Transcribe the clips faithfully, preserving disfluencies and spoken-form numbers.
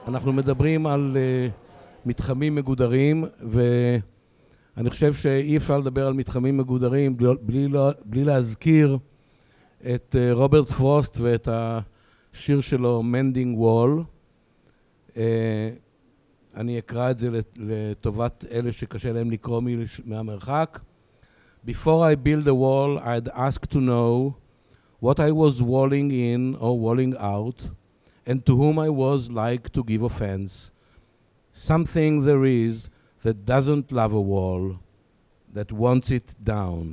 אנחנו מדברים על uh, מתחמים מגודרים, ואני חושב שאי אפשר לדבר על מתחמים מגודרים בלי, בלי, בלי להזכיר את uh, רוברט פרוסט ואת השיר שלו Mending Wall. Uh, אני אקרא את זה לטובת אלה שקשה להם לקרוא מהמרחק. Before I build a wall, I'd ask to know what I was walling in or walling out, and to whom I was like to give offense. Something there is that doesn't love a wall, that wants it down.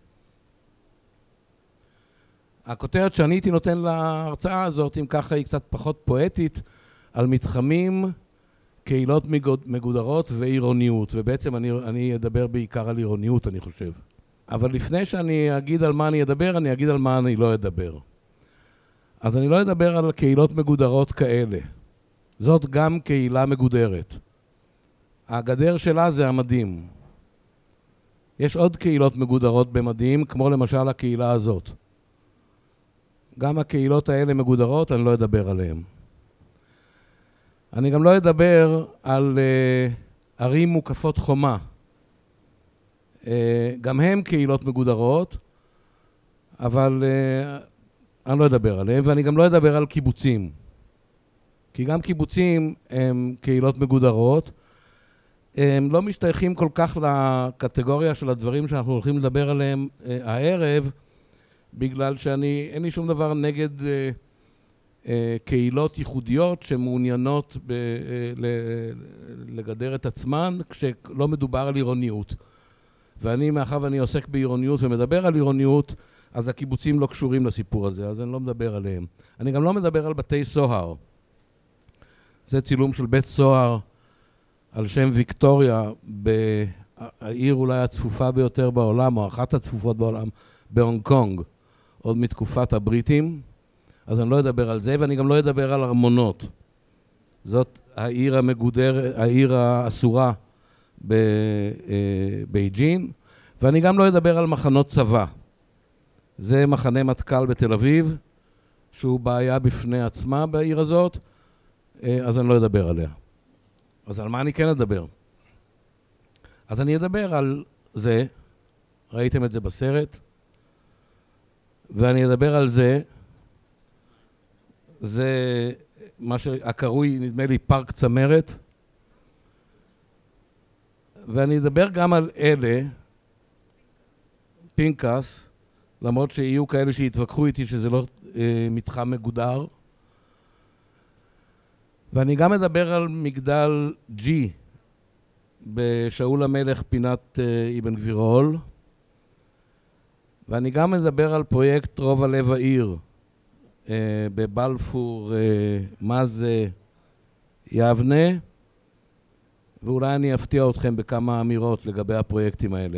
הכותרת שאני הייתי נותן להרצאה הזאת, אם ככה היא קצת פחות פואטית, על מתחמים, קהילות מגודרות ועירוניות, ובעצם אני, אני אדבר בעיקר על עירוניות, אני חושב. אבל לפני שאני אגיד על מה אני אדבר, אני אגיד על מה אני לא אדבר. אז אני לא אדבר על קהילות מגודרות כאלה. זאת גם קהילה מגודרת. הגדר שלה זה המדים. יש עוד קהילות מגודרות במדים, כמו למשל הקהילה הזאת. גם הקהילות האלה מגודרות, אני לא אדבר עליהן. אני גם לא אדבר על uh, ערים מוקפות חומה. Uh, גם הם קהילות מגודרות, אבל uh, אני לא אדבר עליהם, ואני גם לא אדבר על קיבוצים. כי גם קיבוצים הם קהילות מגודרות. הם לא משתייכים כל כך לקטגוריה של הדברים שאנחנו הולכים לדבר עליהם uh, הערב, בגלל שאני, אין לי שום דבר נגד Uh, קהילות ייחודיות שמעוניינות ב- לגדר את עצמן כשלא מדובר על עירוניות. ואני, מאחר ואני עוסק בעירוניות ומדבר על עירוניות, אז הקיבוצים לא קשורים לסיפור הזה, אז אני לא מדבר עליהם. אני גם לא מדבר על בתי סוהר. זה צילום של בית סוהר על שם ויקטוריה, בעיר אולי הצפופה ביותר בעולם, או אחת הצפופות בעולם, בהונג קונג, עוד מתקופת הבריטים. אז אני לא אדבר על זה, ואני גם לא אדבר על ארמונות. זאת העיר המגודר, העיר האסורה בבייג'ין, ואני גם לא אדבר על מחנות צבא. זה מחנה מטכ"ל בתל אביב, שהוא בעיה בפני עצמה בעיר הזאת, אז אני לא אדבר עליה. אז על מה אני כן אדבר? אז אני אדבר על זה, ראיתם את זה בסרט, ואני אדבר על זה, זה מה שהקרוי, נדמה לי, פארק צמרת. ואני אדבר גם על אלה, פינקס, למרות שיהיו כאלה שיתווכחו איתי שזה לא אה, מתחם מגודר. ואני גם אדבר על מגדל ג'י, בשאול המלך פינת אה, אבן גבירול. ואני גם אדבר על פרויקט רובע לב העיר, Uh, בבלפור, uh, מה זה יבנה, ואולי אני אפתיע אתכם בכמה אמירות לגבי הפרויקטים האלה.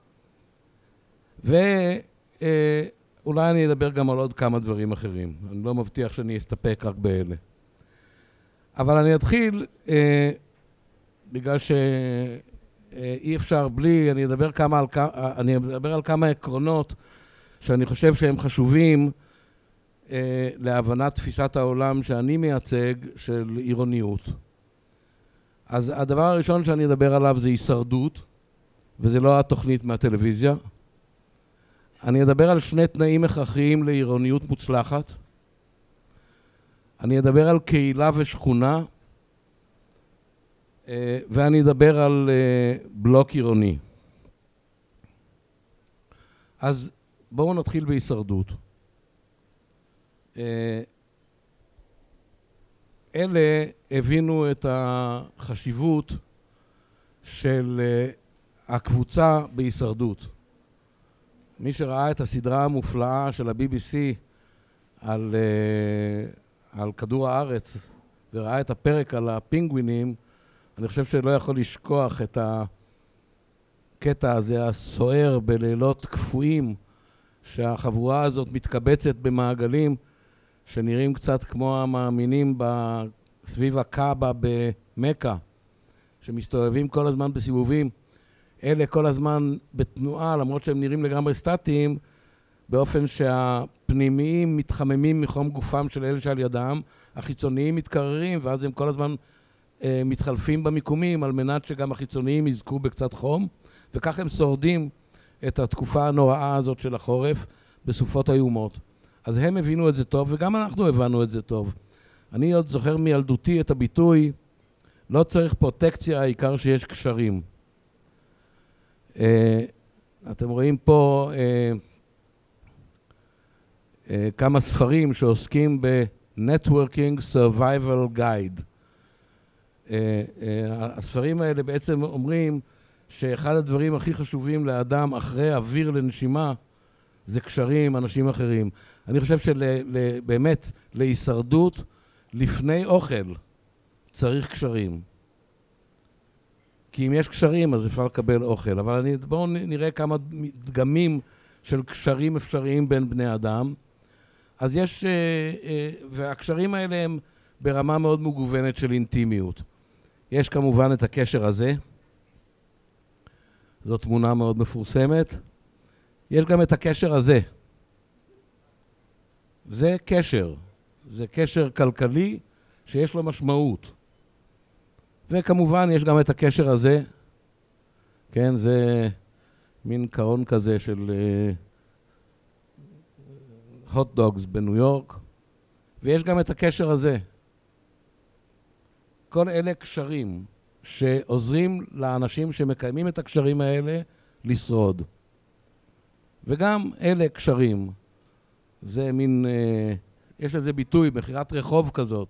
ואולי uh, אני אדבר גם על עוד כמה דברים אחרים. אני לא מבטיח שאני אסתפק רק באלה. אבל אני אתחיל, uh, בגלל שאי אפשר בלי, אני אדבר, כמה על, אני אדבר על כמה עקרונות שאני חושב שהם חשובים, Uh, להבנת תפיסת העולם שאני מייצג של עירוניות. אז הדבר הראשון שאני אדבר עליו זה הישרדות, וזה לא התוכנית מהטלוויזיה. אני אדבר על שני תנאים הכרחיים לעירוניות מוצלחת. אני אדבר על קהילה ושכונה, uh, ואני אדבר על uh, בלוק עירוני. אז בואו נתחיל בהישרדות. אלה הבינו את החשיבות של הקבוצה בהישרדות. מי שראה את הסדרה המופלאה של ה-בי בי סי על, על כדור הארץ וראה את הפרק על הפינגווינים, אני חושב שלא יכול לשכוח את הקטע הזה הסוער בלילות כפויים, שהחבורה הזאת מתקבצת במעגלים שנראים קצת כמו המאמינים סביב הקאבה במכה, שמסתובבים כל הזמן בסיבובים. אלה כל הזמן בתנועה, למרות שהם נראים לגמרי סטטיים, באופן שה... הפנימיים מתחממים מחום גופם של אלה שעל ידם, החיצוניים מתקררים, ואז הם כל הזמן אה, מתחלפים במיקומים, על מנת שגם החיצוניים יזכו בקצת חום, וכך הם שורדים את התקופה הנוראה הזאת של החורף בסופות איומות. אז הם הבינו את זה טוב, וגם אנחנו הבנו את זה טוב. אני עוד זוכר מילדותי את הביטוי, לא צריך פרוטקציה, העיקר שיש קשרים. אה, אתם רואים פה אה, אה, כמה ספרים שעוסקים ב-Networking Survival Guide. אה, אה, הספרים האלה בעצם אומרים שאחד הדברים הכי חשובים לאדם אחרי אוויר לנשימה זה קשרים, אנשים אחרים. אני חושב שבאמת להישרדות לפני אוכל צריך קשרים. כי אם יש קשרים אז אפשר לקבל אוכל. אבל אני, בואו נראה כמה דגמים של קשרים אפשריים בין בני אדם. אז יש, והקשרים האלה הם ברמה מאוד מגוונת של אינטימיות. יש כמובן את הקשר הזה. זו תמונה מאוד מפורסמת. יש גם את הקשר הזה. זה קשר. זה קשר כלכלי שיש לו משמעות. וכמובן יש גם את הקשר הזה. כן, זה מין קרון כזה של הוט דוגס בניו יורק. ויש גם את הקשר הזה. כל אלה קשרים שעוזרים לאנשים שמקיימים את הקשרים האלה לשרוד. וגם אלה קשרים. זה מין, אה, יש לזה ביטוי, מחירת רחוב כזאת.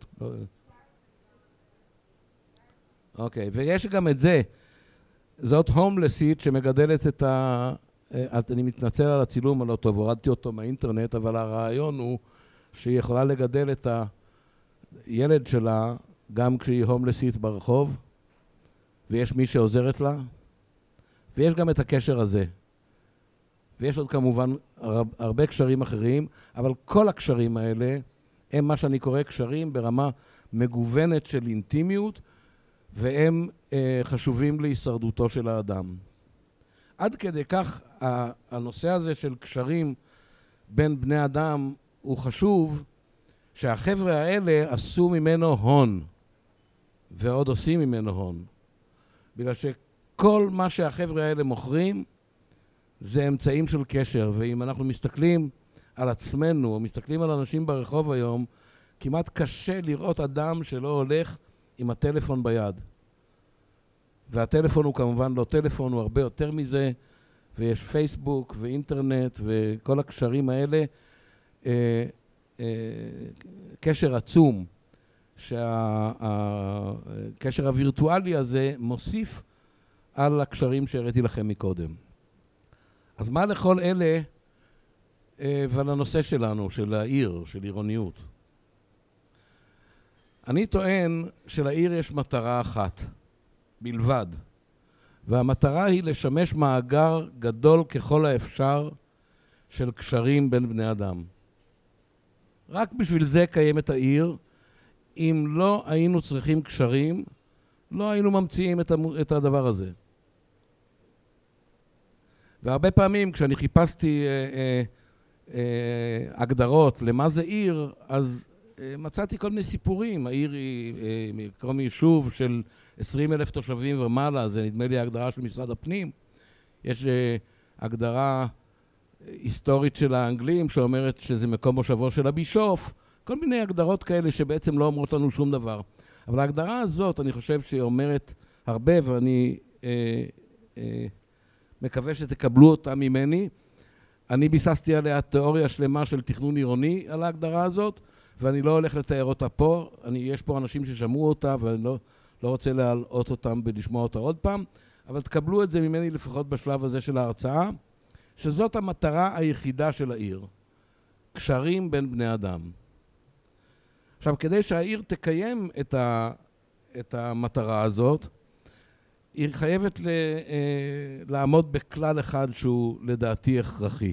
אוקיי, ויש גם את זה. זאת הומלסית שמגדלת את ה... אני מתנצל על הצילום, על אותו, הורדתי אותו מהאינטרנט, אבל הרעיון הוא שהיא יכולה לגדל את הילד שלה גם כשהיא הומלסית ברחוב, ויש מי שעוזרת לה, ויש גם את הקשר הזה. ויש עוד כמובן הרבה קשרים אחרים, אבל כל הקשרים האלה הם מה שאני קורא קשרים ברמה מגוונת של אינטימיות, והם אה, חשובים להישרדותו של האדם. עד כדי כך הנושא הזה של קשרים בין בני אדם הוא חשוב, שהחבר'ה האלה עשו ממנו הון, ועוד עושים ממנו הון. בגלל שכל מה שהחבר'ה האלה מוכרים, זה אמצעים של קשר, ואם אנחנו מסתכלים על עצמנו, או מסתכלים על אנשים ברחוב היום, כמעט קשה לראות אדם שלא הולך עם הטלפון ביד. והטלפון הוא כמובן לא טלפון, הוא הרבה יותר מזה, ויש פייסבוק ואינטרנט וכל הקשרים האלה. אה, אה, קשר עצום, שהקשר הווירטואלי הזה מוסיף על הקשרים שהראיתי לכם מקודם. אז מה לכל אלה ועל הנושא שלנו, של העיר, של עירוניות? אני טוען שלעיר יש מטרה אחת בלבד, והמטרה היא לשמש מאגר גדול ככל האפשר של קשרים בין בני אדם. רק בשביל זה קיימת העיר. אם לא היינו צריכים קשרים, לא היינו ממציאים את הדבר הזה. והרבה פעמים כשאני חיפשתי אה, אה, אה, הגדרות למה זה עיר, אז אה, מצאתי כל מיני סיפורים. העיר היא אה, קרוב מיישוב של עשרים אלף תושבים ומעלה, זה נדמה לי ההגדרה של משרד הפנים. יש אה, הגדרה היסטורית של האנגלים שאומרת שזה מקום מושבו של הבישוף, כל מיני הגדרות כאלה שבעצם לא אומרות לנו שום דבר. אבל ההגדרה הזאת, אני חושב שהיא אומרת הרבה, ואני אה, אה, מקווה שתקבלו אותה ממני. אני ביססתי עליה תיאוריה שלמה של תכנון עירוני על ההגדרה הזאת, ואני לא הולך לתאר אותה פה. אני, יש פה אנשים ששמעו אותה, ואני לא, לא רוצה להעלות אותם ולשמוע אותה עוד פעם, אבל תקבלו את זה ממני לפחות בשלב הזה של ההרצאה, שזאת המטרה היחידה של העיר. קשרים בין בני אדם. עכשיו, כדי שהעיר תקיים את, ה, את המטרה הזאת, היא חייבת ל, אה, לעמוד בכלל אחד שהוא לדעתי הכרחי.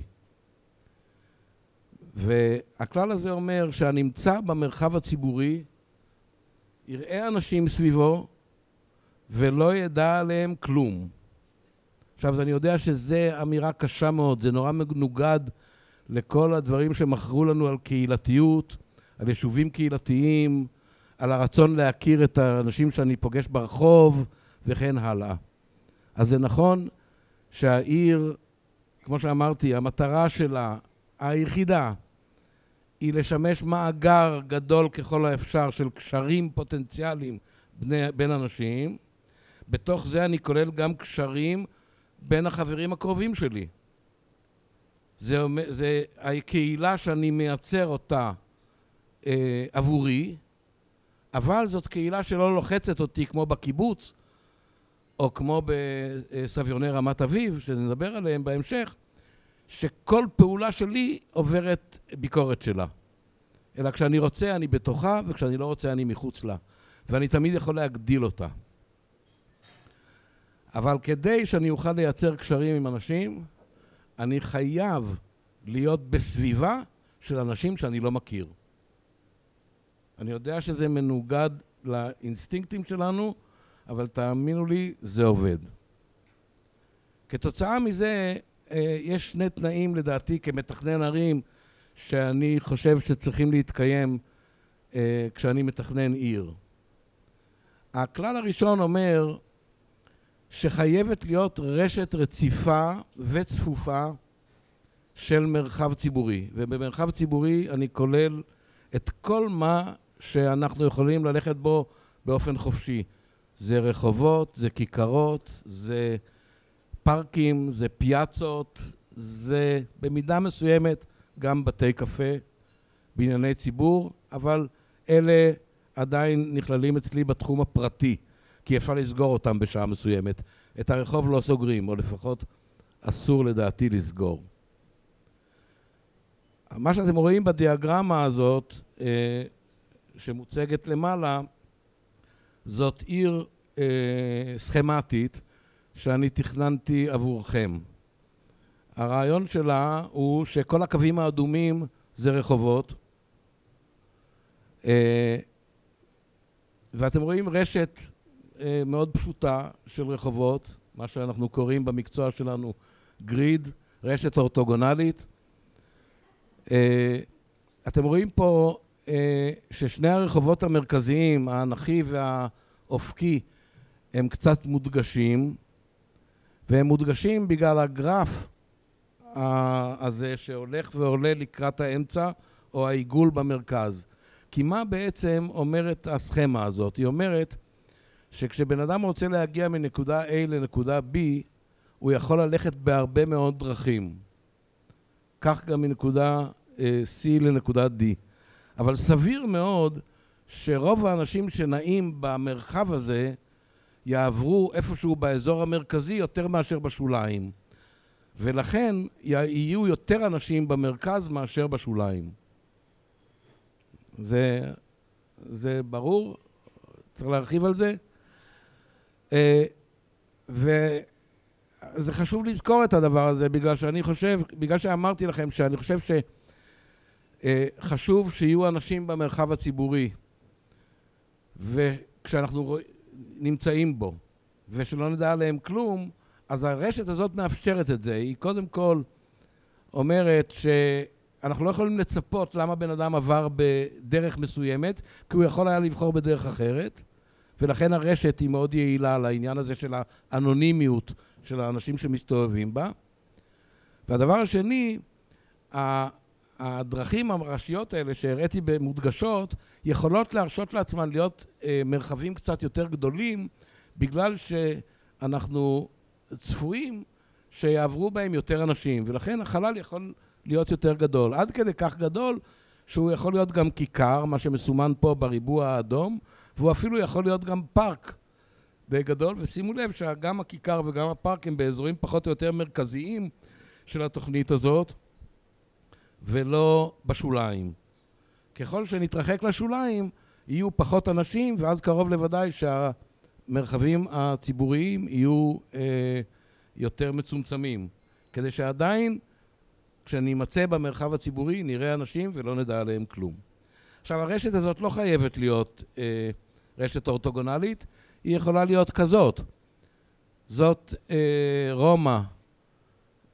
והכלל הזה אומר שהנמצא במרחב הציבורי יראה אנשים סביבו ולא ידע עליהם כלום. עכשיו, אני יודע שזו אמירה קשה מאוד, זה נורא מנוגד לכל הדברים שמכרו לנו על קהילתיות, על יישובים קהילתיים, על הרצון להכיר את האנשים שאני פוגש ברחוב וכן הלאה. אז זה נכון שהעיר, כמו שאמרתי, המטרה שלה, היחידה, היא לשמש מאגר גדול ככל האפשר של קשרים פוטנציאליים בני, בין אנשים. בתוך זה אני כולל גם קשרים בין החברים הקרובים שלי. זה, זה הקהילה שאני מייצר אותה אה, עבורי, אבל זאת קהילה שלא לוחצת אותי כמו בקיבוץ, או כמו בסביוני רמת אביב, שנדבר עליהם בהמשך, שכל פעולה שלי עוברת ביקורת שלה. אלא כשאני רוצה אני בתוכה, וכשאני לא רוצה אני מחוץ לה. ואני תמיד יכול להגדיל אותה. אבל כדי שאני אוכל לייצר קשרים עם אנשים, אני חייב להיות בסביבה של אנשים שאני לא מכיר. אני יודע שזה מנוגד לאינסטינקטים שלנו, אבל תאמינו לי, זה עובד. כתוצאה מזה, יש שני תנאים לדעתי כמתכנן ערים, שאני חושב שצריכים להתקיים כשאני מתכנן עיר. הכלל הראשון אומר שחייבת להיות רשת רציפה וצפופה של מרחב ציבורי. ובמרחב ציבורי אני כולל את כל מה שאנחנו יכולים ללכת בו באופן חופשי. זה רחובות, זה כיכרות, זה פארקים, זה פיאצות, זה במידה מסוימת גם בתי קפה, בענייני ציבור, אבל אלה עדיין נכללים אצלי בתחום הפרטי, כי אפשר לסגור אותם בשעה מסוימת. את הרחוב לא סוגרים, או לפחות אסור לדעתי לסגור. מה שאתם רואים בדיאגרמה הזאת, אה, שמוצגת למעלה, זאת עיר אה, סכמטית שאני תכננתי עבורכם. הרעיון שלה הוא שכל הקווים האדומים זה רחובות, אה, ואתם רואים רשת אה, מאוד פשוטה של רחובות, מה שאנחנו קוראים במקצוע שלנו גריד, רשת אורתוגונלית. אה, אתם רואים פה אה, ששני הרחובות המרכזיים, האנכי והאופקי, הם קצת מודגשים, והם מודגשים בגלל הגרף הזה שהולך ועולה לקראת האמצע, או העיגול במרכז. כי מה בעצם אומרת הסכמה הזאת? היא אומרת שכשבן אדם רוצה להגיע מנקודה A לנקודה B, הוא יכול ללכת בהרבה מאוד דרכים. כך גם מנקודה C לנקודה D. אבל סביר מאוד שרוב האנשים שנעים במרחב הזה יעברו איפשהו באזור המרכזי יותר מאשר בשוליים. ולכן יהיו יותר אנשים במרכז מאשר בשוליים. זה, זה ברור? צריך להרחיב על זה? וזה חשוב לזכור את הדבר הזה, בגלל שאני חושב, בגלל שאמרתי לכם שאני חושב שחשוב שיהיו אנשים במרחב הציבורי, וכשאנחנו נמצאים בו, ושלא נדע עליהם כלום, אז הרשת הזאת מאפשרת את זה. היא קודם כל אומרת שאנחנו לא יכולים לצפות למה בן אדם עבר בדרך מסוימת, כי הוא יכול היה לבחור בדרך אחרת, ולכן הרשת היא מאוד יעילה לעניין הזה של האנונימיות של האנשים שמסתובבים בה. והדבר השני, הדרכים הראשיות האלה שהראיתי במודגשות, יכולות להרשות לעצמן להיות מרחבים קצת יותר גדולים, בגלל שאנחנו צפויים שיעברו בהם יותר אנשים, ולכן החלל יכול להיות יותר גדול. עד כדי כך גדול שהוא יכול להיות גם כיכר, מה שמסומן פה בריבוע האדום, והוא אפילו יכול להיות גם פארק די גדול, ושימו לב שגם הכיכר וגם הפארק הם באזורים פחות או יותר מרכזיים של התוכנית הזאת, ולא בשוליים. ככל שנתרחק לשוליים, יהיו פחות אנשים, ואז קרוב לוודאי שהמרחבים הציבוריים יהיו אה, יותר מצומצמים, כדי שעדיין, כשאני אמצא במרחב הציבורי, נראה אנשים ולא נדע עליהם כלום. עכשיו, הרשת הזאת לא חייבת להיות אה, רשת אורתוגונלית, היא יכולה להיות כזאת. זאת אה, רומא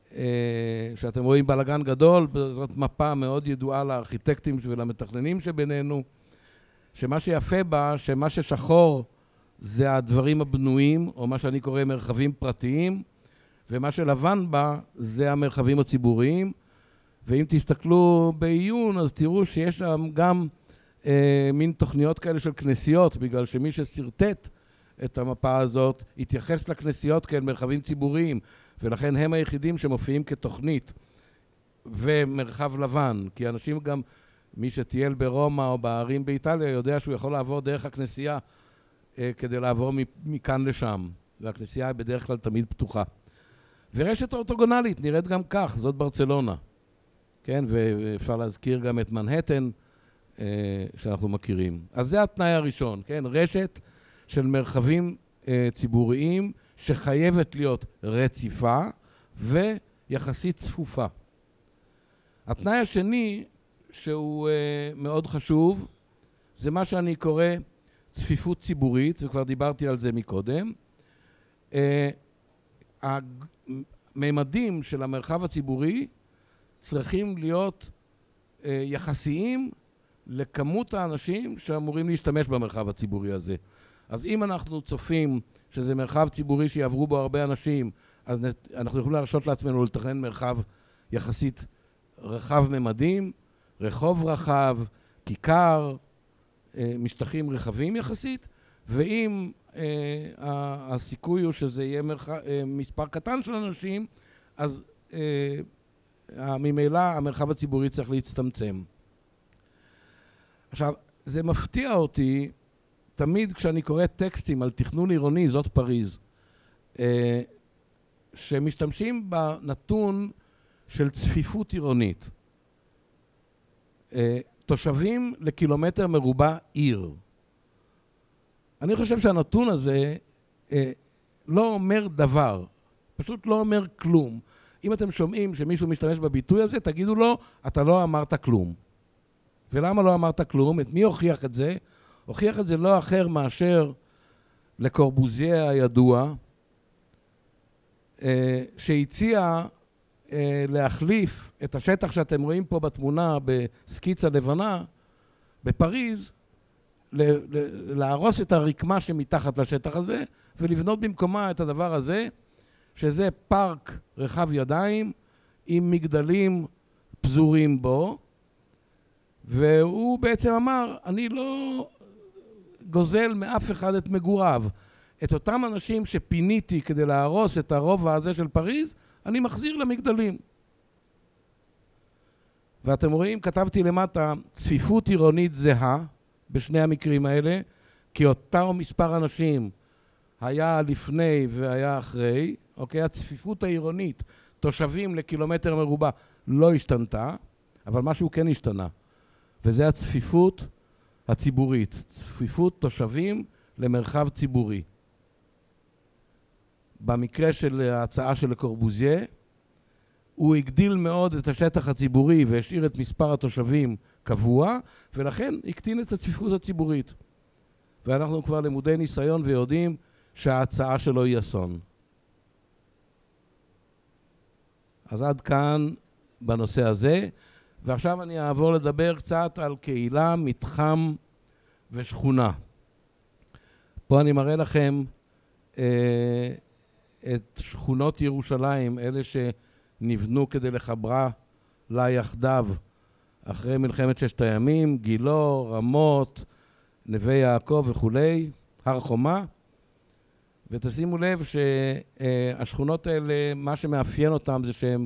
שאתם רואים בלגן גדול, זאת מפה מאוד ידועה לארכיטקטים ולמתכננים שבינינו, שמה שיפה בה, שמה ששחור זה הדברים הבנויים, או מה שאני קורא מרחבים פרטיים, ומה שלבן בה זה המרחבים הציבוריים, ואם תסתכלו בעיון אז תראו שיש שם גם אה, מין תוכניות כאלה של כנסיות, בגלל שמי שסרטט את המפה הזאת התייחס לכנסיות כאל מרחבים ציבוריים, ולכן הם היחידים שמופיעים כתוכנית ומרחב לבן, כי אנשים גם, מי שטייל ברומא או בערים באיטליה יודע שהוא יכול לעבור דרך הכנסייה אה, כדי לעבור מכאן לשם, והכנסייה היא בדרך כלל תמיד פתוחה. ורשת אורתוגונלית נראית גם כך, זאת ברצלונה, כן? ואפשר להזכיר גם את מנהטן אה, שאנחנו מכירים. אז זה התנאי הראשון, כן? רשת של מרחבים אה, ציבוריים שחייבת להיות רציפה ויחסית צפופה. התנאי השני שהוא אה, מאוד חשוב, זה מה שאני קורא צפיפות ציבורית, וכבר דיברתי על זה מקודם. אה, הממדים של המרחב הציבורי צריכים להיות אה, יחסיים לכמות האנשים שאמורים להשתמש במרחב הציבורי הזה. אז אם אנחנו צופים שזה מרחב ציבורי שיעברו בו הרבה אנשים, אז אנחנו יכולים להרשות לעצמנו לתכנן מרחב יחסית רחב ממדים, רחוב רחב, כיכר, אה, משטחים רחבים יחסית, ואם אה, הסיכוי הוא שזה יהיה מרח... אה, מספר קטן של אנשים, אז אה, ממילא המרחב הציבורי צריך להצטמצם. עכשיו, זה מפתיע אותי, תמיד כשאני קורא טקסטים על תכנון עירוני, זאת פריז, אה, שמשתמשים בנתון של צפיפות עירונית. אה, תושבים לקילומטר מרובע עיר. אני חושב שהנתון הזה אה, לא אומר דבר, פשוט לא אומר כלום. אם אתם שומעים שמישהו משתמש בביטוי הזה, תגידו לו, אתה לא אמרת כלום. ולמה לא אמרת כלום? את מי הוכיח את זה? הוכיח את זה לא אחר מאשר לקורבוזיה הידוע, אה, שהציע אה, להחליף את השטח שאתם רואים פה בתמונה בסקיצה לבנה, בפריז, להרוס את הרקמה שמתחת לשטח הזה, ולבנות במקומה את הדבר הזה, שזה פארק רחב ידיים, עם מגדלים פזורים בו, והוא בעצם אמר, אני לא גוזל מאף אחד את מגוריו. את אותם אנשים שפיניתי כדי להרוס את הרובע הזה של פריז, אני מחזיר למגדלים. ואתם רואים, כתבתי למטה, צפיפות עירונית זהה, בשני המקרים האלה, כי אותו מספר אנשים היה לפני והיה אחרי, אוקיי? הצפיפות העירונית, תושבים לקילומטר מרובע, לא השתנתה, אבל משהו כן השתנה, וזה הצפיפות הציבורית, צפיפות תושבים למרחב ציבורי. במקרה של ההצעה של לקורבוזיה, הוא הגדיל מאוד את השטח הציבורי והשאיר את מספר התושבים קבוע, ולכן הקטין את הצפיפות הציבורית. ואנחנו כבר למודי ניסיון ויודעים שההצעה שלו היא אסון. אז עד כאן בנושא הזה, ועכשיו אני אעבור לדבר קצת על קהילה, מתחם ושכונה. פה אני מראה לכם אה, את שכונות ירושלים, אלה שנבנו כדי לחברה לה יחדיו אחרי מלחמת ששת הימים, גילו, רמות, נווה יעקב וכולי, הר חומה. ותשימו לב שהשכונות האלה, מה שמאפיין אותם זה שהן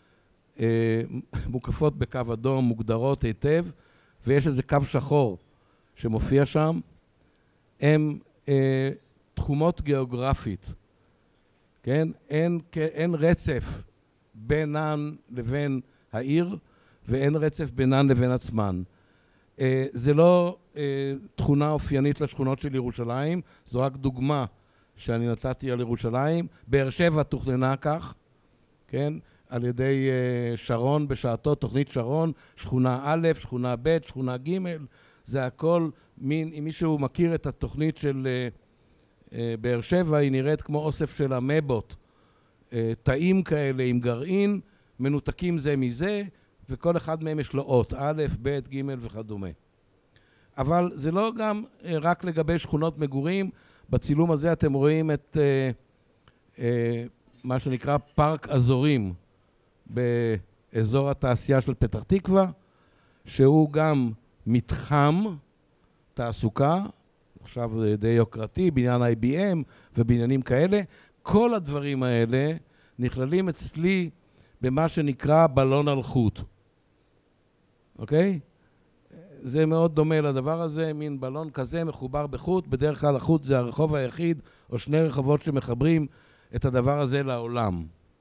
מוקפות בקו אדום, מוגדרות היטב, ויש איזה קו שחור שמופיע שם. הן תחומות גיאוגרפית, כן? אין, אין רצף בינן לבין העיר, ואין רצף בינן לבין עצמן. זה לא תכונה אופיינית לשכונות של ירושלים, זו רק דוגמה שאני נתתי על ירושלים. באר שבע תוכננה כך, כן? על ידי שרון בשעתו, תוכנית שרון, שכונה א', שכונה ב', שכונה ג', זה הכל מין, אם מישהו מכיר את התוכנית של באר שבע, היא נראית כמו אוסף של המבות תאים כאלה עם גרעין, מנותקים זה מזה, וכל אחד מהם יש לו אות, א', ב', ג' וכדומה. אבל זה לא גם רק לגבי שכונות מגורים, בצילום הזה אתם רואים את אה, אה, מה שנקרא פארק אזורים באזור התעשייה של פתח תקווה, שהוא גם מתחם תעסוקה, עכשיו די יוקרתי, בניין איי בי אם ובניינים כאלה. כל הדברים האלה נכללים אצלי במה שנקרא בלון על חוט. אוקיי? זה מאוד דומה לדבר הזה, מין בלון כזה מחובר בחוט, בדרך כלל החוט זה הרחוב היחיד או שני רחובות שמחברים את הדבר הזה לעולם.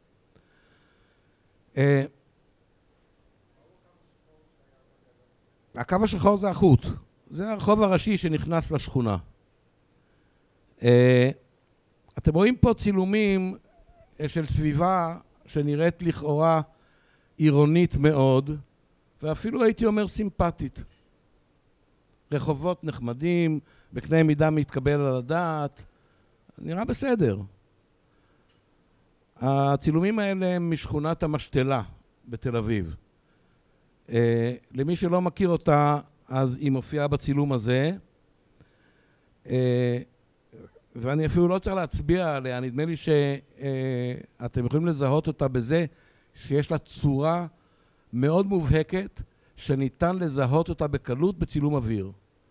הקו השחור זה החוט, זה הרחוב הראשי שנכנס לשכונה. אתם רואים פה צילומים של סביבה שנראית לכאורה עירונית מאוד, ואפילו הייתי אומר סימפטית. רחובות נחמדים, בקנה מידה מתקבל על הדעת, נראה בסדר. הצילומים האלה הם משכונת המשתלה בתל אביב. Uh, למי שלא מכיר אותה, אז היא מופיעה בצילום הזה, uh, ואני אפילו לא צריך להצביע עליה, נדמה לי שאתם uh, יכולים לזהות אותה בזה שיש לה צורה מאוד מובהקת, שניתן לזהות אותה בקלות בצילום אוויר.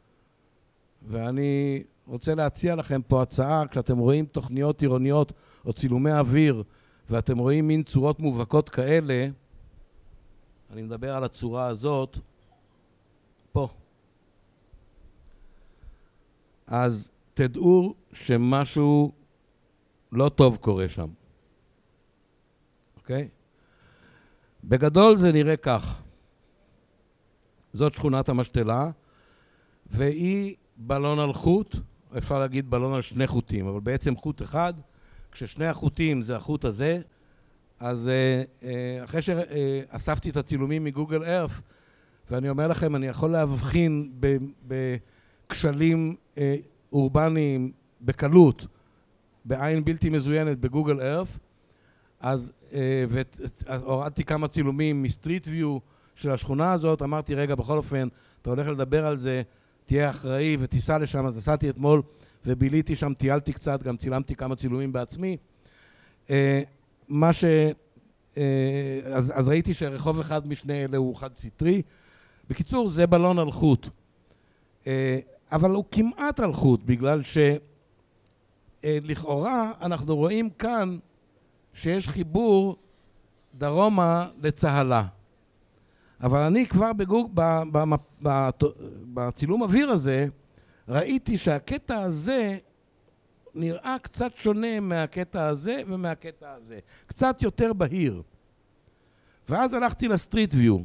ואני רוצה להציע לכם פה הצעה, כשאתם רואים תוכניות עירוניות או צילומי אוויר, ואתם רואים מין צורות מובהקות כאלה, אני מדבר על הצורה הזאת, פה. אז תדעו שמשהו לא טוב קורה שם. אוקיי? בגדול זה נראה כך. זאת שכונת המשתלה, והיא בלון על חוט, אפשר להגיד בלון על שני חוטים, אבל בעצם חוט אחד, כששני החוטים זה החוט הזה, אז אחרי שאספתי את הצילומים מגוגל ארת, ואני אומר לכם, אני יכול להבחין בכשלים אורבניים בקלות, בעין בלתי מזוינת בגוגל ארת, אז הורדתי כמה צילומים מסטריט ויו של השכונה הזאת, אמרתי, רגע, בכל אופן, אתה הולך לדבר על זה, תהיה אחראי ותיסע לשם, אז נסעתי אתמול וביליתי שם, טיילתי קצת, גם צילמתי כמה צילומים בעצמי. מה ש... אז, אז ראיתי שרחוב אחד משני אלה הוא חד סטרי. בקיצור, זה בלון על חוט. אבל הוא כמעט על חוט, בגלל שלכאורה אנחנו רואים כאן שיש חיבור דרומה לצהלה. אבל אני כבר בגוג, ב, ב, ב, ב, בצילום אוויר הזה, ראיתי שהקטע הזה נראה קצת שונה מהקטע הזה ומהקטע הזה. קצת יותר בהיר. ואז הלכתי לסטריט ויו.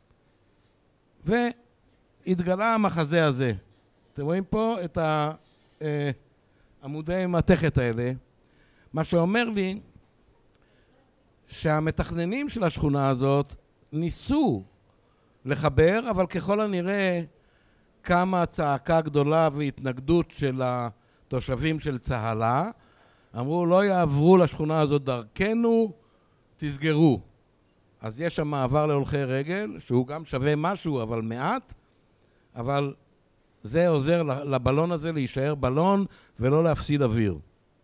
והתגלה המחזה הזה. אתם רואים פה את העמודי מתכת האלה. מה שאומר לי שהמתכננים של השכונה הזאת ניסו לחבר, אבל ככל הנראה קמה צעקה גדולה והתנגדות של התושבים של צהלה. אמרו, לא יעברו לשכונה הזאת דרכנו, תסגרו. אז יש שם מעבר להולכי רגל, שהוא גם שווה משהו, אבל מעט, אבל זה עוזר לבלון הזה להישאר בלון ולא להפסיד אוויר.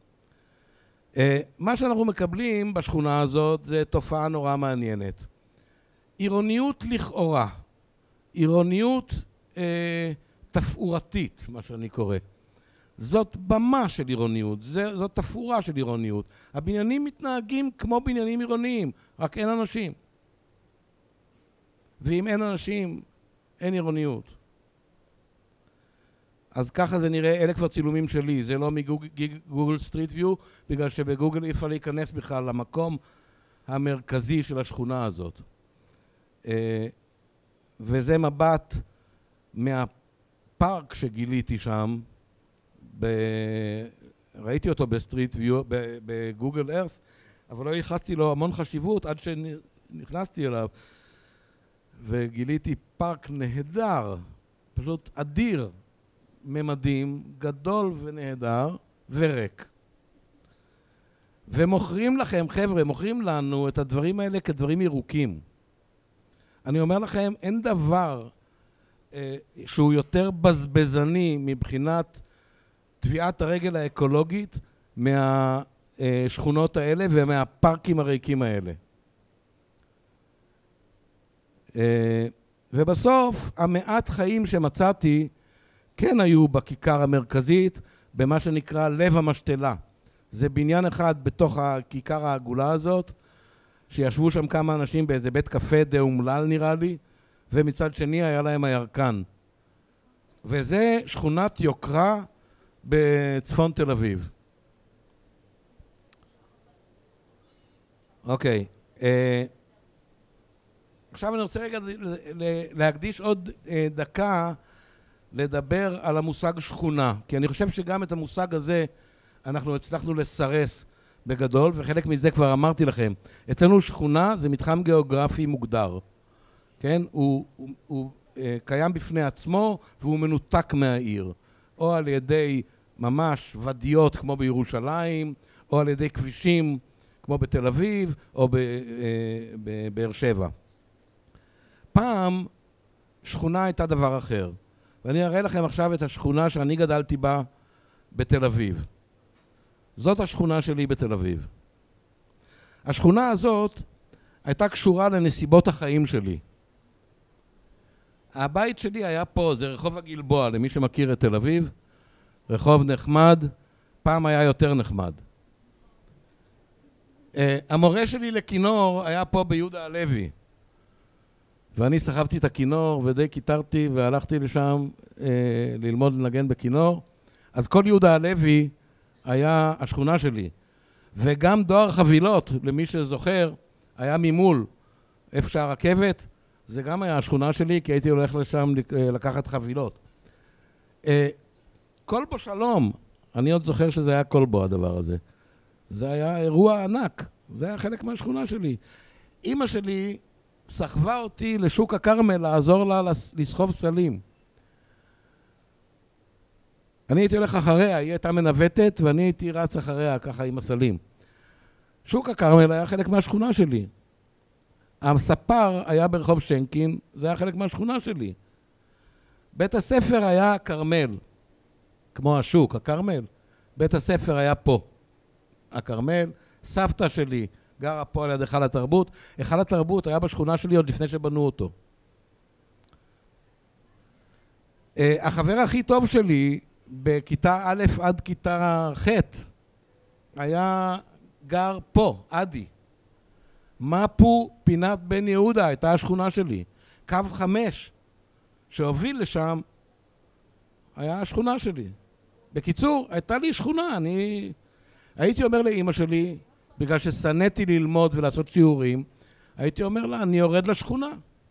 מה שאנחנו מקבלים בשכונה הזאת זה תופעה נורא מעניינת. עירוניות לכאורה, עירוניות אה, תפאורתית, מה שאני קורא. זאת במה של עירוניות, זה, זאת תפאורה של עירוניות. הבניינים מתנהגים כמו בניינים עירוניים, רק אין אנשים. ואם אין אנשים, אין עירוניות. אז ככה זה נראה, אלה כבר צילומים שלי, זה לא מגוגל סטריט ויו, בגלל שבגוגל אי אפשר להיכנס בכלל למקום המרכזי של השכונה הזאת. וזה מבט מהפארק שגיליתי שם, ב... ראיתי אותו בסטריט ויו, בגוגל ארת, אבל לא ייחסתי לו המון חשיבות עד שנכנסתי אליו, וגיליתי פארק נהדר, פשוט אדיר, ממדים, גדול ונהדר, וריק. ומוכרים לכם, חבר'ה, מוכרים לנו את הדברים האלה כדברים ירוקים. אני אומר לכם, אין דבר אה, שהוא יותר בזבזני מבחינת תביעת הרגל האקולוגית מהשכונות האלה ומהפארקים הריקים האלה. אה, ובסוף, המעט חיים שמצאתי כן היו בכיכר המרכזית, במה שנקרא לב המשתלה. זה בניין אחד בתוך הכיכר העגולה הזאת, שישבו שם כמה אנשים באיזה בית קפה די אומלל נראה לי, ומצד שני היה להם הירקן. וזה שכונת יוקרה בצפון תל אביב. אוקיי. אה, עכשיו אני רוצה רגע להקדיש עוד אה, דקה לדבר על המושג שכונה, כי אני חושב שגם את המושג הזה אנחנו הצלחנו לסרס בגדול, וחלק מזה כבר אמרתי לכם. אצלנו שכונה זה מתחם גיאוגרפי מוגדר, כן? הוא, הוא, הוא אה, קיים בפני עצמו והוא מנותק מהעיר, או על ידי ממש ודיות כמו בירושלים, או על ידי כבישים כמו בתל אביב, או בבאר שבע. פעם שכונה הייתה דבר אחר, ואני אראה לכם עכשיו את השכונה שאני גדלתי בה בתל אביב. זאת השכונה שלי בתל אביב. השכונה הזאת הייתה קשורה לנסיבות החיים שלי. הבית שלי היה פה, זה רחוב הגלבוע, למי שמכיר את תל אביב. רחוב נחמד, פעם היה יותר נחמד. Uh, המורה שלי לכינור היה פה ביהודה הלוי. ואני סחבתי את הכינור ודי כיתרתי והלכתי לשם uh, ללמוד לנגן בכינור. אז כל יהודה הלוי היה השכונה שלי. וגם דואר חבילות, למי שזוכר, היה ממול. איפה שהרכבת, זה גם היה השכונה שלי, כי הייתי הולך לשם לקחת חבילות. כלבו שלום, אני עוד זוכר שזה היה כלבו הדבר הזה. זה היה אירוע ענק, זה היה חלק מהשכונה שלי. אמא שלי סחבה אותי לשוק הכרמל לעזור לה לסחוב סלים. אני הייתי הולך אחריה, היא הייתה מנווטת, ואני הייתי רץ אחריה ככה עם הסלים. שוק הכרמל היה חלק מהשכונה שלי. הספר היה ברחוב שנקין, זה היה חלק מהשכונה שלי. בית הספר היה כרמל, כמו השוק, הכרמל. בית הספר היה פה, הכרמל. סבתא שלי גרה פה על יד היכל התרבות. היכל התרבות היה בשכונה שלי עוד לפני שבנו אותו. החבר הכי טוב שלי בכיתה א' עד כיתה ח' היה גר פה, עדי. מפו פינת בן יהודה, הייתה השכונה שלי. קו חמש שהוביל לשם היה השכונה שלי. בקיצור, הייתה לי שכונה. אני הייתי אומר לאמא שלי, בגלל ששנאתי ללמוד ולעשות שיעורים, הייתי אומר לה, אני יורד לשכונה.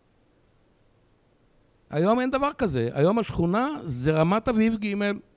היום אין דבר כזה. היום השכונה זה רמת אביב ג'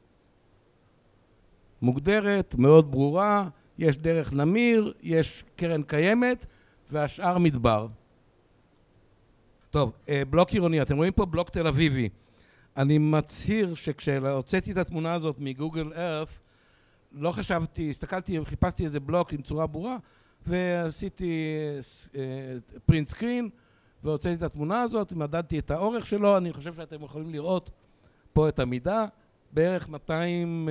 מוגדרת, מאוד ברורה, יש דרך נמיר, יש קרן קיימת, והשאר מדבר. טוב, בלוק עירוני, אתם רואים פה בלוק תל אביבי. אני מצהיר שכשהוצאתי את התמונה הזאת מגוגל ארת, לא חשבתי, הסתכלתי, חיפשתי איזה בלוק עם צורה ברורה, ועשיתי פרינט סקרין, והוצאתי את התמונה הזאת, מדדתי את האורך שלו, אני חושב שאתם יכולים לראות פה את המידה, בערך מאתיים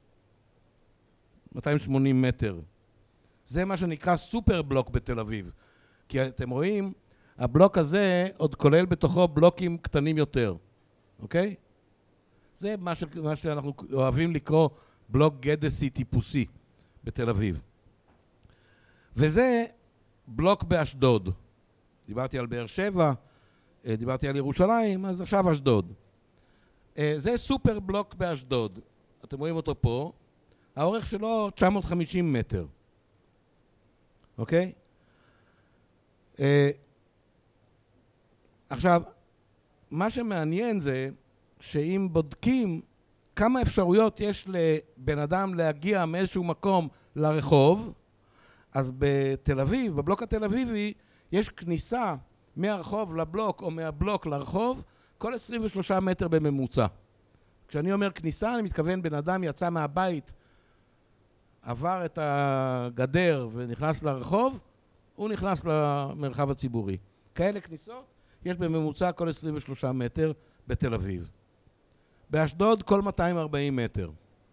ושמונים מטר. זה מה שנקרא סופר בלוק בתל אביב. כי אתם רואים, הבלוק הזה עוד כולל בתוכו בלוקים קטנים יותר. אוקיי? זה מה, ש... מה שאנחנו אוהבים לקרוא בלוק גדסי טיפוסי בתל אביב. וזה בלוק באשדוד. דיברתי על באר שבע, דיברתי על ירושלים, אז עכשיו אשדוד. זה סופר בלוק באשדוד. אתם רואים אותו פה. האורך שלו תשע מאות וחמישים מטר. אוקיי? עכשיו, מה שמעניין זה שאם בודקים כמה אפשרויות יש לבן אדם להגיע מאיזשהו מקום לרחוב, אז בתל אביב, בבלוק התל אביבי, יש כניסה מהרחוב לבלוק או מהבלוק לרחוב כל עשרים ושלושה מטר בממוצע. כשאני אומר כניסה, אני מתכוון בן אדם יצא מהבית עבר את הגדר ונכנס לרחוב, הוא נכנס למרחב הציבורי. כאלה כניסות יש בממוצע כל עשרים ושלושה מטר בתל אביב. באשדוד כל מאתיים וארבעים מטר.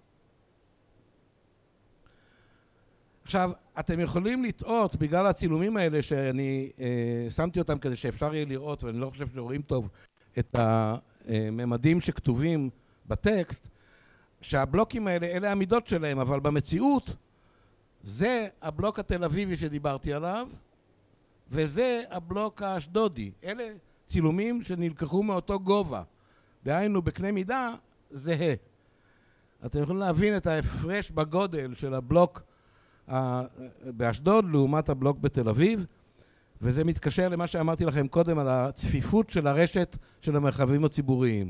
עכשיו, אתם יכולים לטעות בגלל הצילומים האלה שאני אה, שמתי אותם כדי שאפשר יהיה לראות, ואני לא חושב שרואים טוב את הממדים שכתובים בטקסט, שהבלוקים האלה, אלה המידות שלהם, אבל במציאות זה הבלוק התל אביבי שדיברתי עליו, וזה הבלוק האשדודי. אלה צילומים שנלקחו מאותו גובה. דהיינו, בקנה מידה זהה. אתם יכולים להבין את ההפרש בגודל של הבלוק באשדוד לעומת הבלוק בתל אביב, וזה מתקשר למה שאמרתי לכם קודם על הצפיפות של הרשת של המרחבים הציבוריים.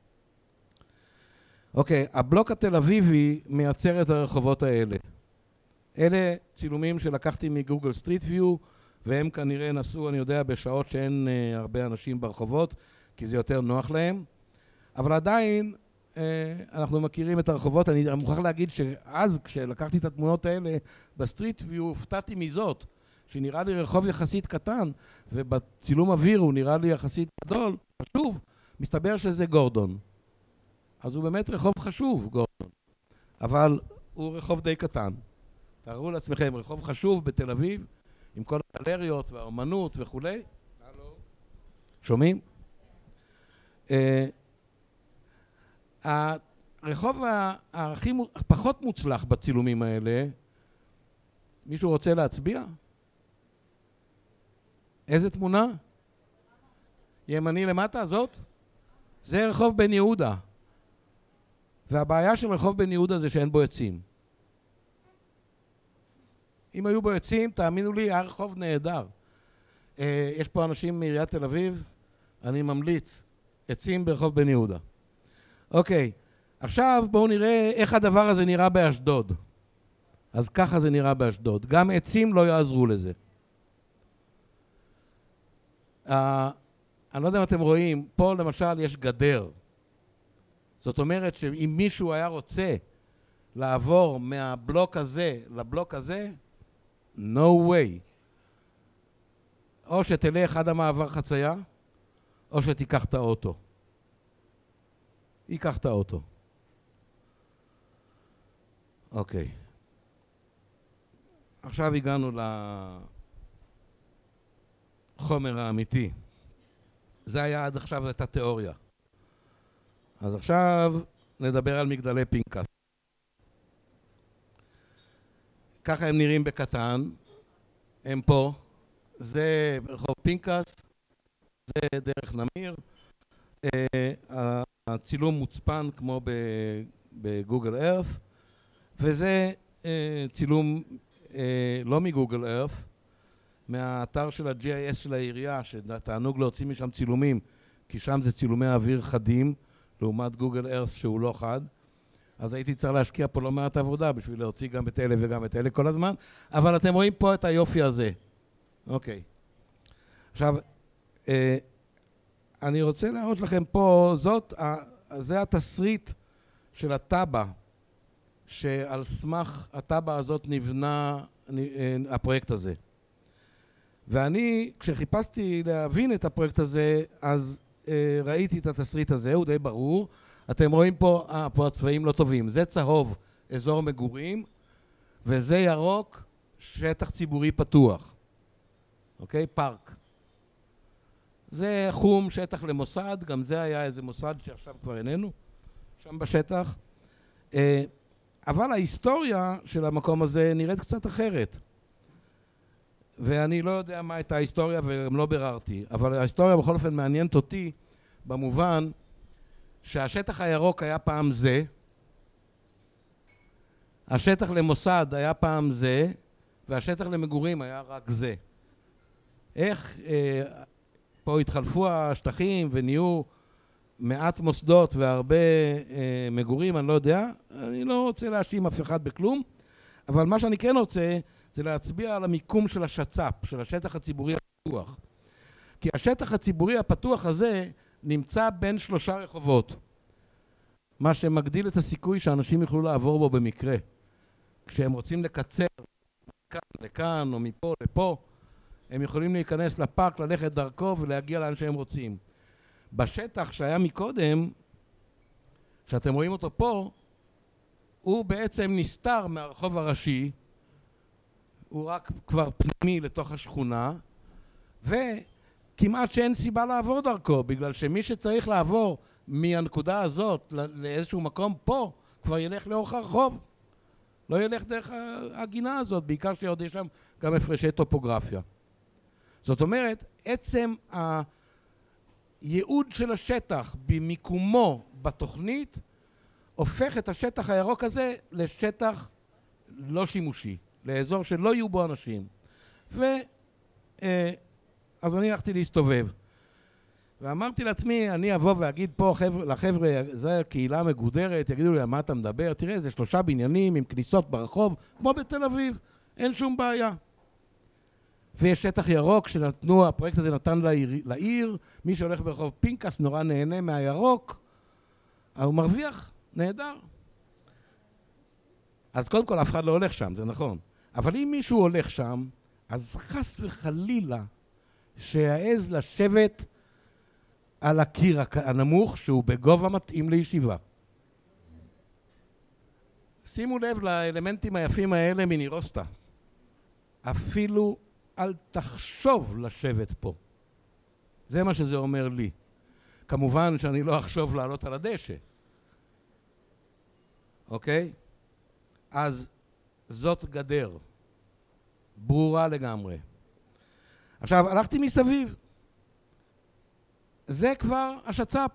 אוקיי, הבלוק התל אביבי מייצר את הרחובות האלה. אלה צילומים שלקחתי מגוגל סטריט ויו, והם כנראה נסעו, אני יודע, בשעות שאין אה, הרבה אנשים ברחובות, כי זה יותר נוח להם. אבל עדיין אה, אנחנו מכירים את הרחובות. אני מוכרח להגיד שאז, כשלקחתי את התמונות האלה בסטריט ויו, הופתעתי מזאת, שנראה לי רחוב יחסית קטן, ובצילום אוויר הוא נראה לי יחסית גדול, חשוב, מסתבר שזה גורדון. אז הוא באמת רחוב חשוב, גורדון. אבל הוא רחוב די קטן. תארו לעצמכם, רחוב חשוב בתל אביב, עם כל הגלריות והאומנות וכו'. הלו. שומעים? Uh, הרחוב הכי פחות מוצלח בצילומים האלה, מישהו רוצה להצביע? איזה תמונה? ימני למטה, זאת? זה רחוב בן יהודה. והבעיה של רחוב בן יהודה זה שאין בו עצים. אם היו בו עצים, תאמינו לי, היה רחוב נהדר. אה, יש פה אנשים מעיריית תל אביב, אני ממליץ, עצים ברחוב בן יהודה. אוקיי, עכשיו בואו נראה איך הדבר הזה נראה באשדוד. אז ככה זה נראה באשדוד. גם עצים לא יעזרו לזה. אה, אני לא יודע אם אתם רואים, פה למשל יש גדר. זאת אומרת שאם מישהו היה רוצה לעבור מהבלוק הזה לבלוק הזה, no way. או שתלך עד המעבר חצייה, או שתיקח את האוטו. ייקח את האוטו. אוקיי. עכשיו הגענו לחומר האמיתי. זה היה עד עכשיו, את התיאוריה. אז עכשיו נדבר על מגדלי פנקס. ככה הם נראים בקטן, הם פה, זה רחוב פנקס, זה דרך נמיר, הצילום מוצפן כמו בגוגל ארת, וזה צילום לא מגוגל ארת, מהאתר של ה-ג'י איי אס של העירייה, שתענוג להוציא משם צילומים, כי שם זה צילומי אוויר חדים, לעומת גוגל ארת שהוא לא חד. אז הייתי צריך להשקיע פה לא מעט עבודה בשביל להוציא גם את אלה וגם את אלה כל הזמן, אבל אתם רואים פה את היופי הזה. אוקיי. עכשיו, אה, אני רוצה להראות לכם פה, זאת, זה התסריט של הטאבה, שעל סמך הטאבה הזאת נבנה אה, הפרויקט הזה. ואני, כשחיפשתי להבין את הפרויקט הזה, אז אה, ראיתי את התסריט הזה, הוא די ברור. אתם רואים פה, אה, פה הצבעים לא טובים. זה צהוב, אזור מגורים, וזה ירוק, שטח ציבורי פתוח. אוקיי? פארק. זה חום, שטח למוסד, גם זה היה איזה מוסד שעכשיו כבר איננו, שם בשטח. אה, אבל ההיסטוריה של המקום הזה נראית קצת אחרת. ואני לא יודע מה הייתה ההיסטוריה וגם לא ביררתי, אבל ההיסטוריה בכל אופן מעניינת אותי במובן שהשטח הירוק היה פעם זה, השטח למוסד היה פעם זה, והשטח למגורים היה רק זה. איך אה, פה התחלפו השטחים ונהיו מעט מוסדות והרבה אה, מגורים, אני לא יודע, אני לא רוצה להאשים אף אחד בכלום, אבל מה שאני כן רוצה זה להצביע על המיקום של השצ"פ, של השטח הציבורי הפתוח. כי השטח הציבורי הפתוח הזה נמצא בין שלושה רחובות, מה שמגדיל את הסיכוי שאנשים יוכלו לעבור בו במקרה. כשהם רוצים לקצר כאן, לכאן או מפה לפה, הם יכולים להיכנס לפארק, ללכת דרכו ולהגיע לאן שהם רוצים. בשטח שהיה מקודם, שאתם רואים אותו פה, הוא בעצם נסתר מהרחוב הראשי, הוא רק כבר פנימי לתוך השכונה, וכמעט שאין סיבה לעבור דרכו, בגלל שמי שצריך לעבור מהנקודה הזאת לאיזשהו מקום פה, כבר ילך לאורך הרחוב. לא ילך דרך הגינה הזאת, בעיקר שעוד יש שם גם הפרשי טופוגרפיה. זאת אומרת, עצם הייעוד של השטח במיקומו בתוכנית, הופך את השטח הירוק הזה לשטח לא שימושי, לאזור שלא יהיו בו אנשים. ו... אז אני הלכתי להסתובב. ואמרתי לעצמי, אני אבוא ואגיד פה חבר, לחבר'ה, זו קהילה מגודרת, יגידו לי, מה אתה מדבר? תראה, זה שלושה בניינים עם כניסות ברחוב, כמו בתל אביב, אין שום בעיה. ויש שטח ירוק שנתנו, הפרויקט הזה נתן לעיר, לעיר, מי שהולך ברחוב פינקס נורא נהנה מהירוק, הוא מרוויח, נהדר. אז קודם כל אף אחד לא הולך שם, זה נכון. אבל אם מישהו הולך שם, אז חס וחלילה שיעז לשבת על הקיר הנמוך שהוא בגובה מתאים לישיבה. שימו לב לאלמנטים היפים האלה מנירוסטה. אפילו אל תחשוב לשבת פה. זה מה שזה אומר לי. כמובן שאני לא אחשוב לעלות על הדשא. אוקיי? אז זאת גדר. ברורה לגמרי. עכשיו, הלכתי מסביב. זה כבר השצ"פ.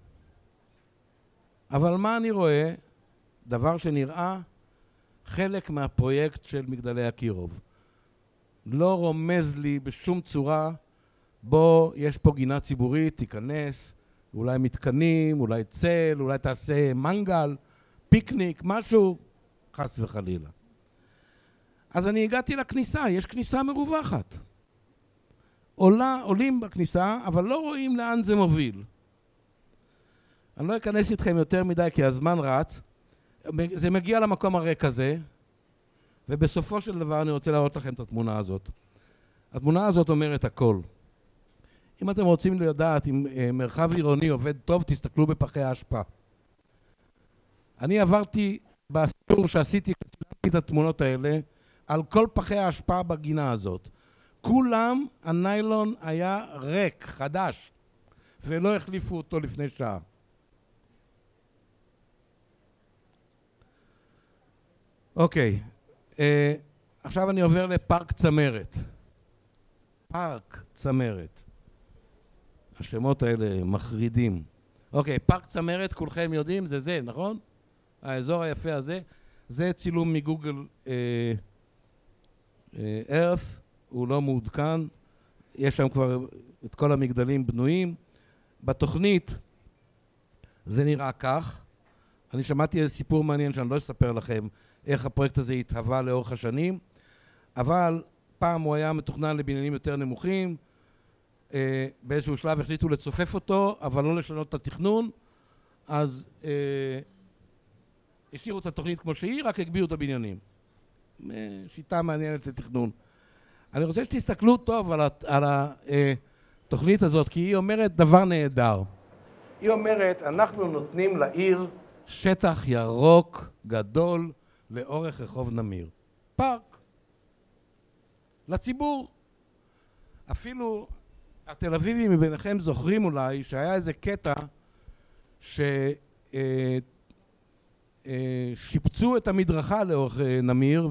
אבל מה אני רואה? דבר שנראה חלק מהפרויקט של מגדלי אקירוב. לא רומז לי בשום צורה, בו יש פה גינה ציבורית, תיכנס, אולי מתקנים, אולי צל, אולי תעשה מנגל, פיקניק, משהו, חס וחלילה. אז אני הגעתי לכניסה, יש כניסה מרווחת. עולה, עולים בכניסה, אבל לא רואים לאן זה מוביל. אני לא אכנס איתכם יותר מדי כי הזמן רץ. זה מגיע למקום הריק הזה, ובסופו של דבר אני רוצה להראות לכם את התמונה הזאת. התמונה הזאת אומרת הכל. אם אתם רוצים לדעת אם מרחב עירוני עובד טוב, תסתכלו בפחי האשפה. אני עברתי בסיור שעשיתי, צילמתי את התמונות האלה, על כל פחי האשפה בגינה הזאת. כולם, הניילון היה ריק, חדש, ולא החליפו אותו לפני שעה. אוקיי, אה, עכשיו אני עובר לפארק צמרת. פארק צמרת. השמות האלה מחרידים. אוקיי, פארק צמרת, כולכם יודעים, זה זה, נכון? האזור היפה הזה. זה צילום מגוגל אה, אה, ארת, הוא לא מעודכן. יש שם כבר את כל המגדלים בנויים. בתוכנית זה נראה כך. אני שמעתי איזה סיפור מעניין שאני לא אספר לכם איך הפרויקט הזה התהווה לאורך השנים, אבל פעם הוא היה מתוכנן לבניינים יותר נמוכים, אה, באיזשהו שלב החליטו לצופף אותו, אבל לא לשנות את התכנון, אז אה, השאירו את התוכנית כמו שהיא, רק הגביהו את הבניינים. אה, שיטה מעניינת לתכנון. אני רוצה שתסתכלו טוב על, על התוכנית הזאת, כי היא אומרת דבר נהדר. היא אומרת, אנחנו נותנים לעיר שטח ירוק גדול לאורך רחוב נמיר. פארק. לציבור. אפילו התל אביבים מביניכם זוכרים אולי שהיה איזה קטע ששיפצו את המדרכה לאורך נמיר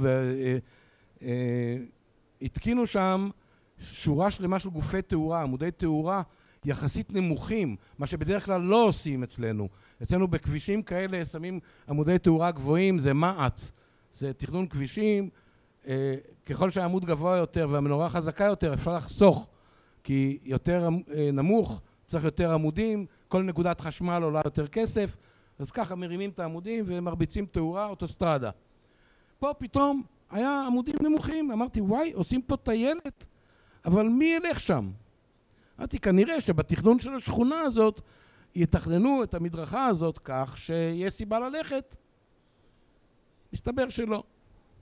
והתקינו שם שורה שלמה של גופי תאורה, עמודי תאורה יחסית נמוכים, מה שבדרך כלל לא עושים אצלנו. אצלנו בכבישים כאלה שמים עמודי תאורה גבוהים, זה מעץ, זה תכנון כבישים. אה, ככל שהעמוד גבוה יותר והמנורה חזקה יותר, אפשר לחסוך, כי יותר אה, נמוך, צריך יותר עמודים, כל נקודת חשמל עולה יותר כסף, אז ככה מרימים את העמודים ומרביצים תאורה, אוטוסטרדה. פה פתאום היה עמודים נמוכים, אמרתי, וואי, עושים פה טיילת, אבל מי ילך שם? אמרתי, כנראה שבתכנון של השכונה הזאת יתכננו את המדרכה הזאת כך שיש סיבה ללכת. מסתבר שלא.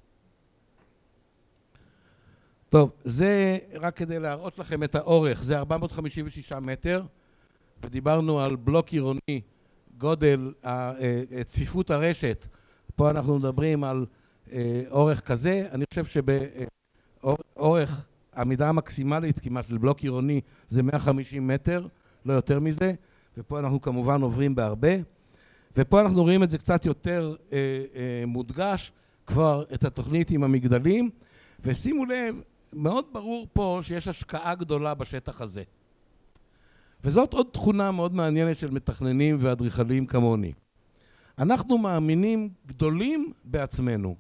טוב, זה רק כדי להראות לכם את האורך, זה ארבע מאות חמישים ושישה מטר, ודיברנו על בלוק עירוני, גודל, צפיפות הרשת, פה אנחנו מדברים על אורך כזה, אני חושב שבאורך המידה המקסימלית כמעט של בלוק עירוני זה מאה וחמישים מטר, לא יותר מזה, ופה אנחנו כמובן עוברים בהרבה, ופה אנחנו רואים את זה קצת יותר אה, אה, מודגש, כבר את התוכנית עם המגדלים, ושימו לב, מאוד ברור פה שיש השקעה גדולה בשטח הזה. וזאת עוד תכונה מאוד מעניינת של מתכננים ואדריכלים כמוני. אנחנו מאמינים גדולים בעצמנו.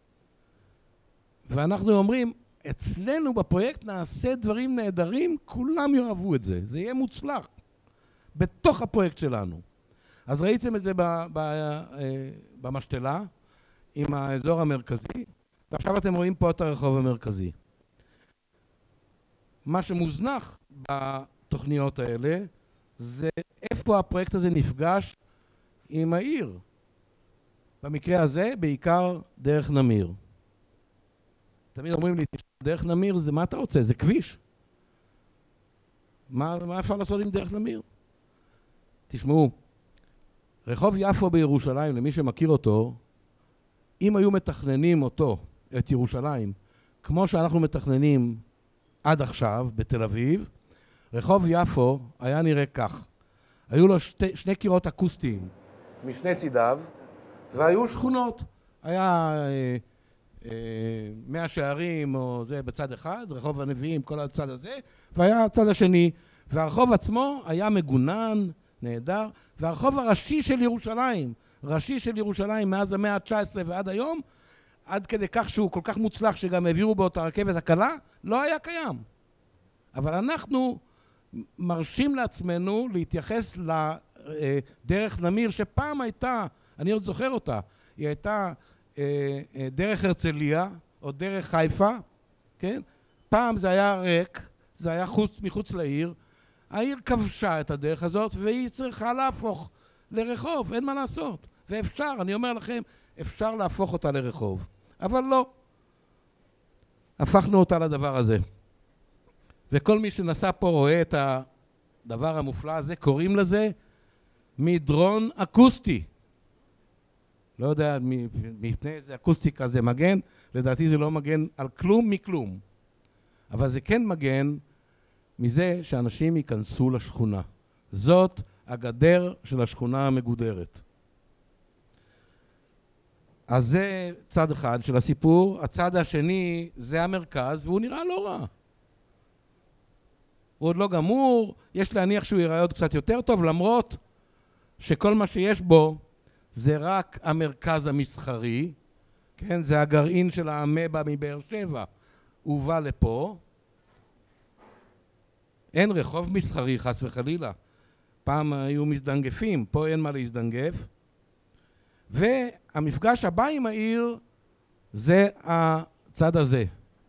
ואנחנו אומרים, אצלנו בפרויקט נעשה דברים נהדרים, כולם יאהבו את זה, זה יהיה מוצלח. בתוך הפרויקט שלנו. אז ראיתם את זה ב, ב, במשתלה, עם האזור המרכזי, ועכשיו אתם רואים פה את הרחוב המרכזי. מה שמוזנח בתוכניות האלה, זה איפה הפרויקט הזה נפגש עם העיר. במקרה הזה, בעיקר דרך נמיר. תמיד אומרים לי, דרך נמיר זה מה אתה רוצה? זה כביש. מה, מה אפשר לעשות עם דרך נמיר? תשמעו, רחוב יפו בירושלים, למי שמכיר אותו, אם היו מתכננים אותו, את ירושלים, כמו שאנחנו מתכננים עד עכשיו בתל אביב, רחוב יפו היה נראה כך. היו לו שתי, שני קירות אקוסטיים משני צידיו, והיו שכונות. היה אה, אה, מאה שערים או זה בצד אחד, רחוב הנביאים, כל הצד הזה, והיה הצד השני. והרחוב עצמו היה מגונן, נהדר, והרחוב הראשי של ירושלים, ראשי של ירושלים מאז המאה ה-תשע עשרה ועד היום, עד כדי כך שהוא כל כך מוצלח שגם העבירו בו את הרכבת הקלה, לא היה קיים. אבל אנחנו מרשים לעצמנו להתייחס לדרך נמיר, שפעם הייתה, אני עוד זוכר אותה, היא הייתה דרך הרצליה או דרך חיפה, כן? פעם זה היה ריק, זה היה חוץ, מחוץ לעיר, העיר כבשה את הדרך הזאת והיא צריכה להפוך לרחוב, אין מה לעשות. ואפשר, אני אומר לכם, אפשר להפוך אותה לרחוב. אבל לא. הפכנו אותה לדבר הזה. וכל מי שנסע פה רואה את הדבר המופלא הזה, קוראים לזה מדרון אקוסטי. לא יודע מפני איזה אקוסטיקה זה מגן, לדעתי זה לא מגן על כלום מכלום. אבל זה כן מגן מזה שאנשים ייכנסו לשכונה. זאת הגדר של השכונה המגודרת. אז זה צד אחד של הסיפור, הצד השני זה המרכז, והוא נראה לא רע. הוא עוד לא גמור, יש להניח שהוא ייראה עוד קצת יותר טוב, למרות שכל מה שיש בו זה רק המרכז המסחרי, כן? זה הגרעין של האמבה מבאר שבע, הוא בא לפה. אין רחוב מסחרי, חס וחלילה. פעם היו מזדנגפים, פה אין מה להזדנגף. והמפגש הבא עם העיר זה הצד הזה.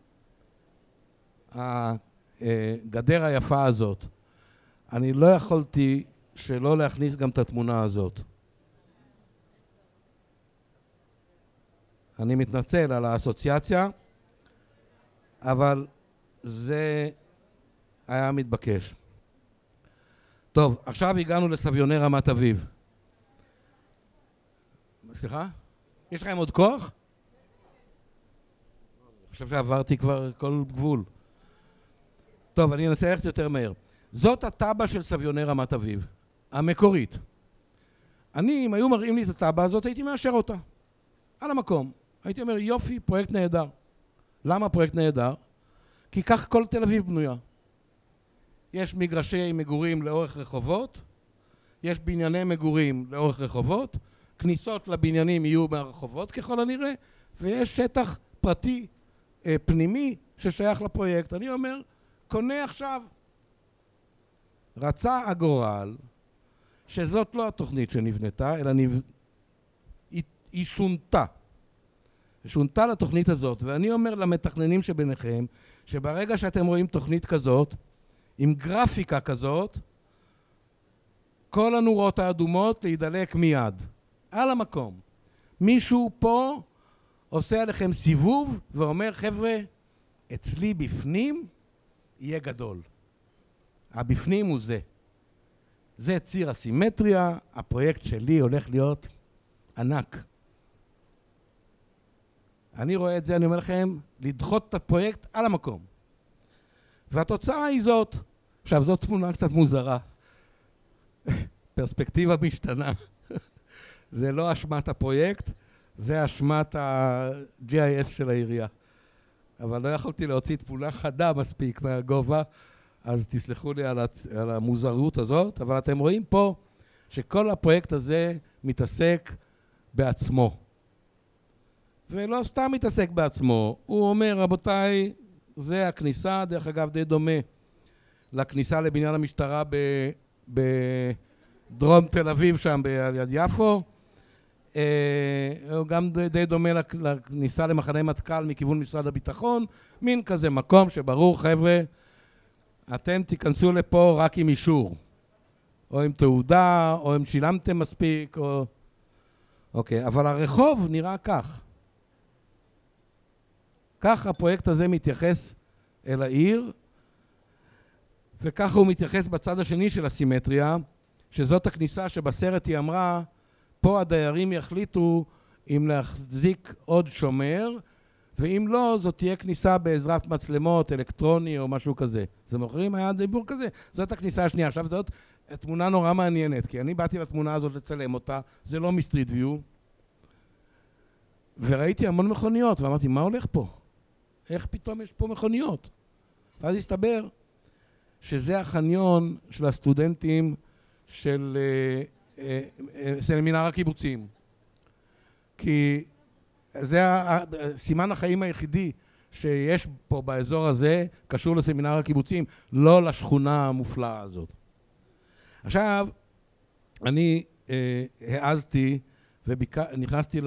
הגדר היפה הזאת. אני לא יכולתי שלא להכניס גם את התמונה הזאת. אני מתנצל על האסוציאציה, אבל זה היה מתבקש. טוב, עכשיו הגענו לסביוני רמת אביב. סליחה? יש לכם עוד כוח? אני חושב שעברתי כבר כל גבול. טוב, אני אנסה ללכת יותר מהר. זאת הטאבה של סביוני רמת אביב, המקורית. אני, אם היו מראים לי את הטאבה הזאת, הייתי מאשר אותה. על המקום. הייתי אומר, יופי, פרויקט נהדר. למה פרויקט נהדר? כי כך כל תל אביב בנויה. יש מגרשי מגורים לאורך רחובות, יש בנייני מגורים לאורך רחובות, כניסות לבניינים יהיו מהרחובות ככל הנראה, ויש שטח פרטי אה, פנימי ששייך לפרויקט. אני אומר, קונה עכשיו. רצה הגורל שזאת לא התוכנית שנבנתה, אלא נב... היא, היא שונתה. שונתה לתוכנית הזאת, ואני אומר למתכננים שביניכם, שברגע שאתם רואים תוכנית כזאת, עם גרפיקה כזאת, כל הנורות האדומות להידלק מיד. על המקום. מישהו פה עושה עליכם סיבוב ואומר, חבר'ה, אצלי בפנים יהיה גדול. הבפנים הוא זה. זה ציר הסימטריה, הפרויקט שלי הולך להיות ענק. אני רואה את זה, אני אומר לכם, לדחות את הפרויקט על המקום. והתוצאה היא זאת. עכשיו, זאת תמונה קצת מוזרה. פרספקטיבה משתנה. זה לא אשמת הפרויקט, זה אשמת ה-ג'י איי אס של העירייה. אבל לא יכולתי להוציא תמונה חדה מספיק מהגובה, אז תסלחו לי על, הצ... על המוזרות הזאת, אבל אתם רואים פה שכל הפרויקט הזה מתעסק בעצמו. ולא סתם מתעסק בעצמו, הוא אומר, רבותיי, זה הכניסה, דרך אגב די דומה לכניסה לבניין המשטרה בדרום תל אביב, שם ביד יפו. הוא גם די דומה לכניסה למחנה מטכ"ל מכיוון משרד הביטחון, מין כזה מקום שברור, חבר'ה, אתם תיכנסו לפה רק עם אישור, או עם תעודה, או אם שילמתם מספיק, או... אוקיי, אבל הרחוב נראה כך. כך הפרויקט הזה מתייחס אל העיר, וככה הוא מתייחס בצד השני של הסימטריה, שזאת הכניסה שבסרט היא אמרה, פה הדיירים יחליטו אם להחזיק עוד שומר, ואם לא, זאת תהיה כניסה בעזרת מצלמות, אלקטרוני או משהו כזה. זה מוכרים? היה דיבור כזה. זאת הכניסה השנייה. עכשיו זאת תמונה נורא מעניינת, כי אני באתי לתמונה הזאת לצלם אותה, זה לא מסטריט ויו, וראיתי המון מכוניות, ואמרתי, מה הולך פה? איך פתאום יש פה מכוניות? ואז הסתבר שזה החניון של הסטודנטים של סמינר הקיבוצים. כי זה סימן החיים היחידי שיש פה באזור הזה, קשור לסמינר הקיבוצים, לא לשכונה המופלאה הזאת. עכשיו, אני אה, העזתי ונכנסתי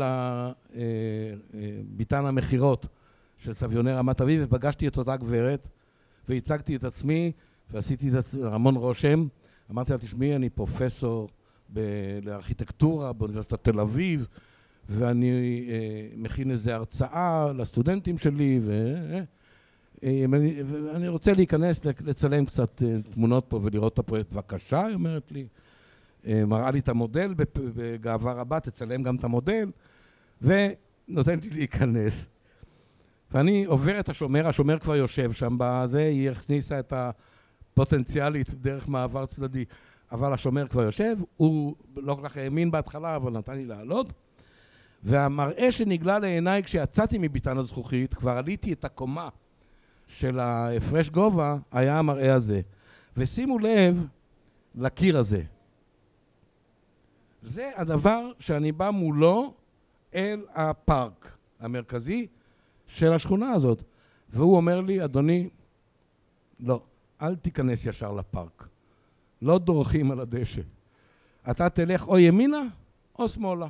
לביתן המחירות של סביוני רמת אביב, ופגשתי את אותה גברת, והצגתי את עצמי, ועשיתי את עצמי המון רושם. אמרתי לה, תשמעי, אני פרופסור לארכיטקטורה באוניברסיטת תל אביב, ואני אה, מכין איזו הרצאה לסטודנטים שלי, ואני רוצה להיכנס, לצלם קצת תמונות פה ולראות את הפרויקט. בבקשה, היא אומרת לי, מראה לי את המודל בגאווה רבה, תצלם גם את המודל, ונותנת לי להיכנס. ואני עובר את השומר, השומר כבר יושב שם בזה, היא הכניסה את הפוטנציאלית דרך מעבר צדדי, אבל השומר כבר יושב, הוא לא כל כך האמין בהתחלה, אבל נתן לי לעלות, והמראה שנגלה לעיניי כשיצאתי מביתן הזכוכית, כבר עליתי את הקומה של ההפרש גובה, היה המראה הזה. ושימו לב לקיר הזה. זה הדבר שאני בא מולו אל הפארק המרכזי של השכונה הזאת. והוא אומר לי, אדוני, לא, אל תיכנס ישר לפארק. לא דורכים על הדשא. אתה תלך או ימינה או שמאלה.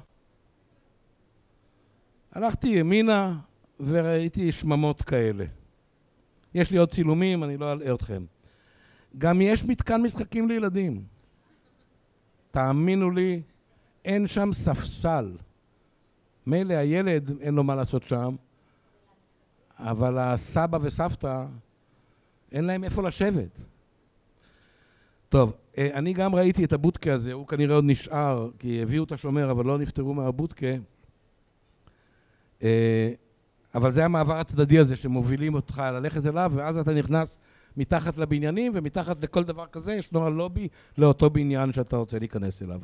הלכתי ימינה וראיתי שממות כאלה. יש לי עוד צילומים, אני לא אלאה אתכם. גם יש מתקן משחקים לילדים. תאמינו לי, אין שם ספסל. מילא הילד אין לו מה לעשות שם, אבל הסבא וסבתא אין להם איפה לשבת. טוב, אני גם ראיתי את הבודקה הזה, הוא כנראה עוד נשאר, כי הביאו את השומר, אבל לא נפטרו מהבודקה. אבל זה המעבר הצדדי הזה שמובילים אותך ללכת אליו, ואז אתה נכנס מתחת לבניינים, ומתחת לכל דבר כזה ישנו הלובי לאותו בניין שאתה רוצה להיכנס אליו.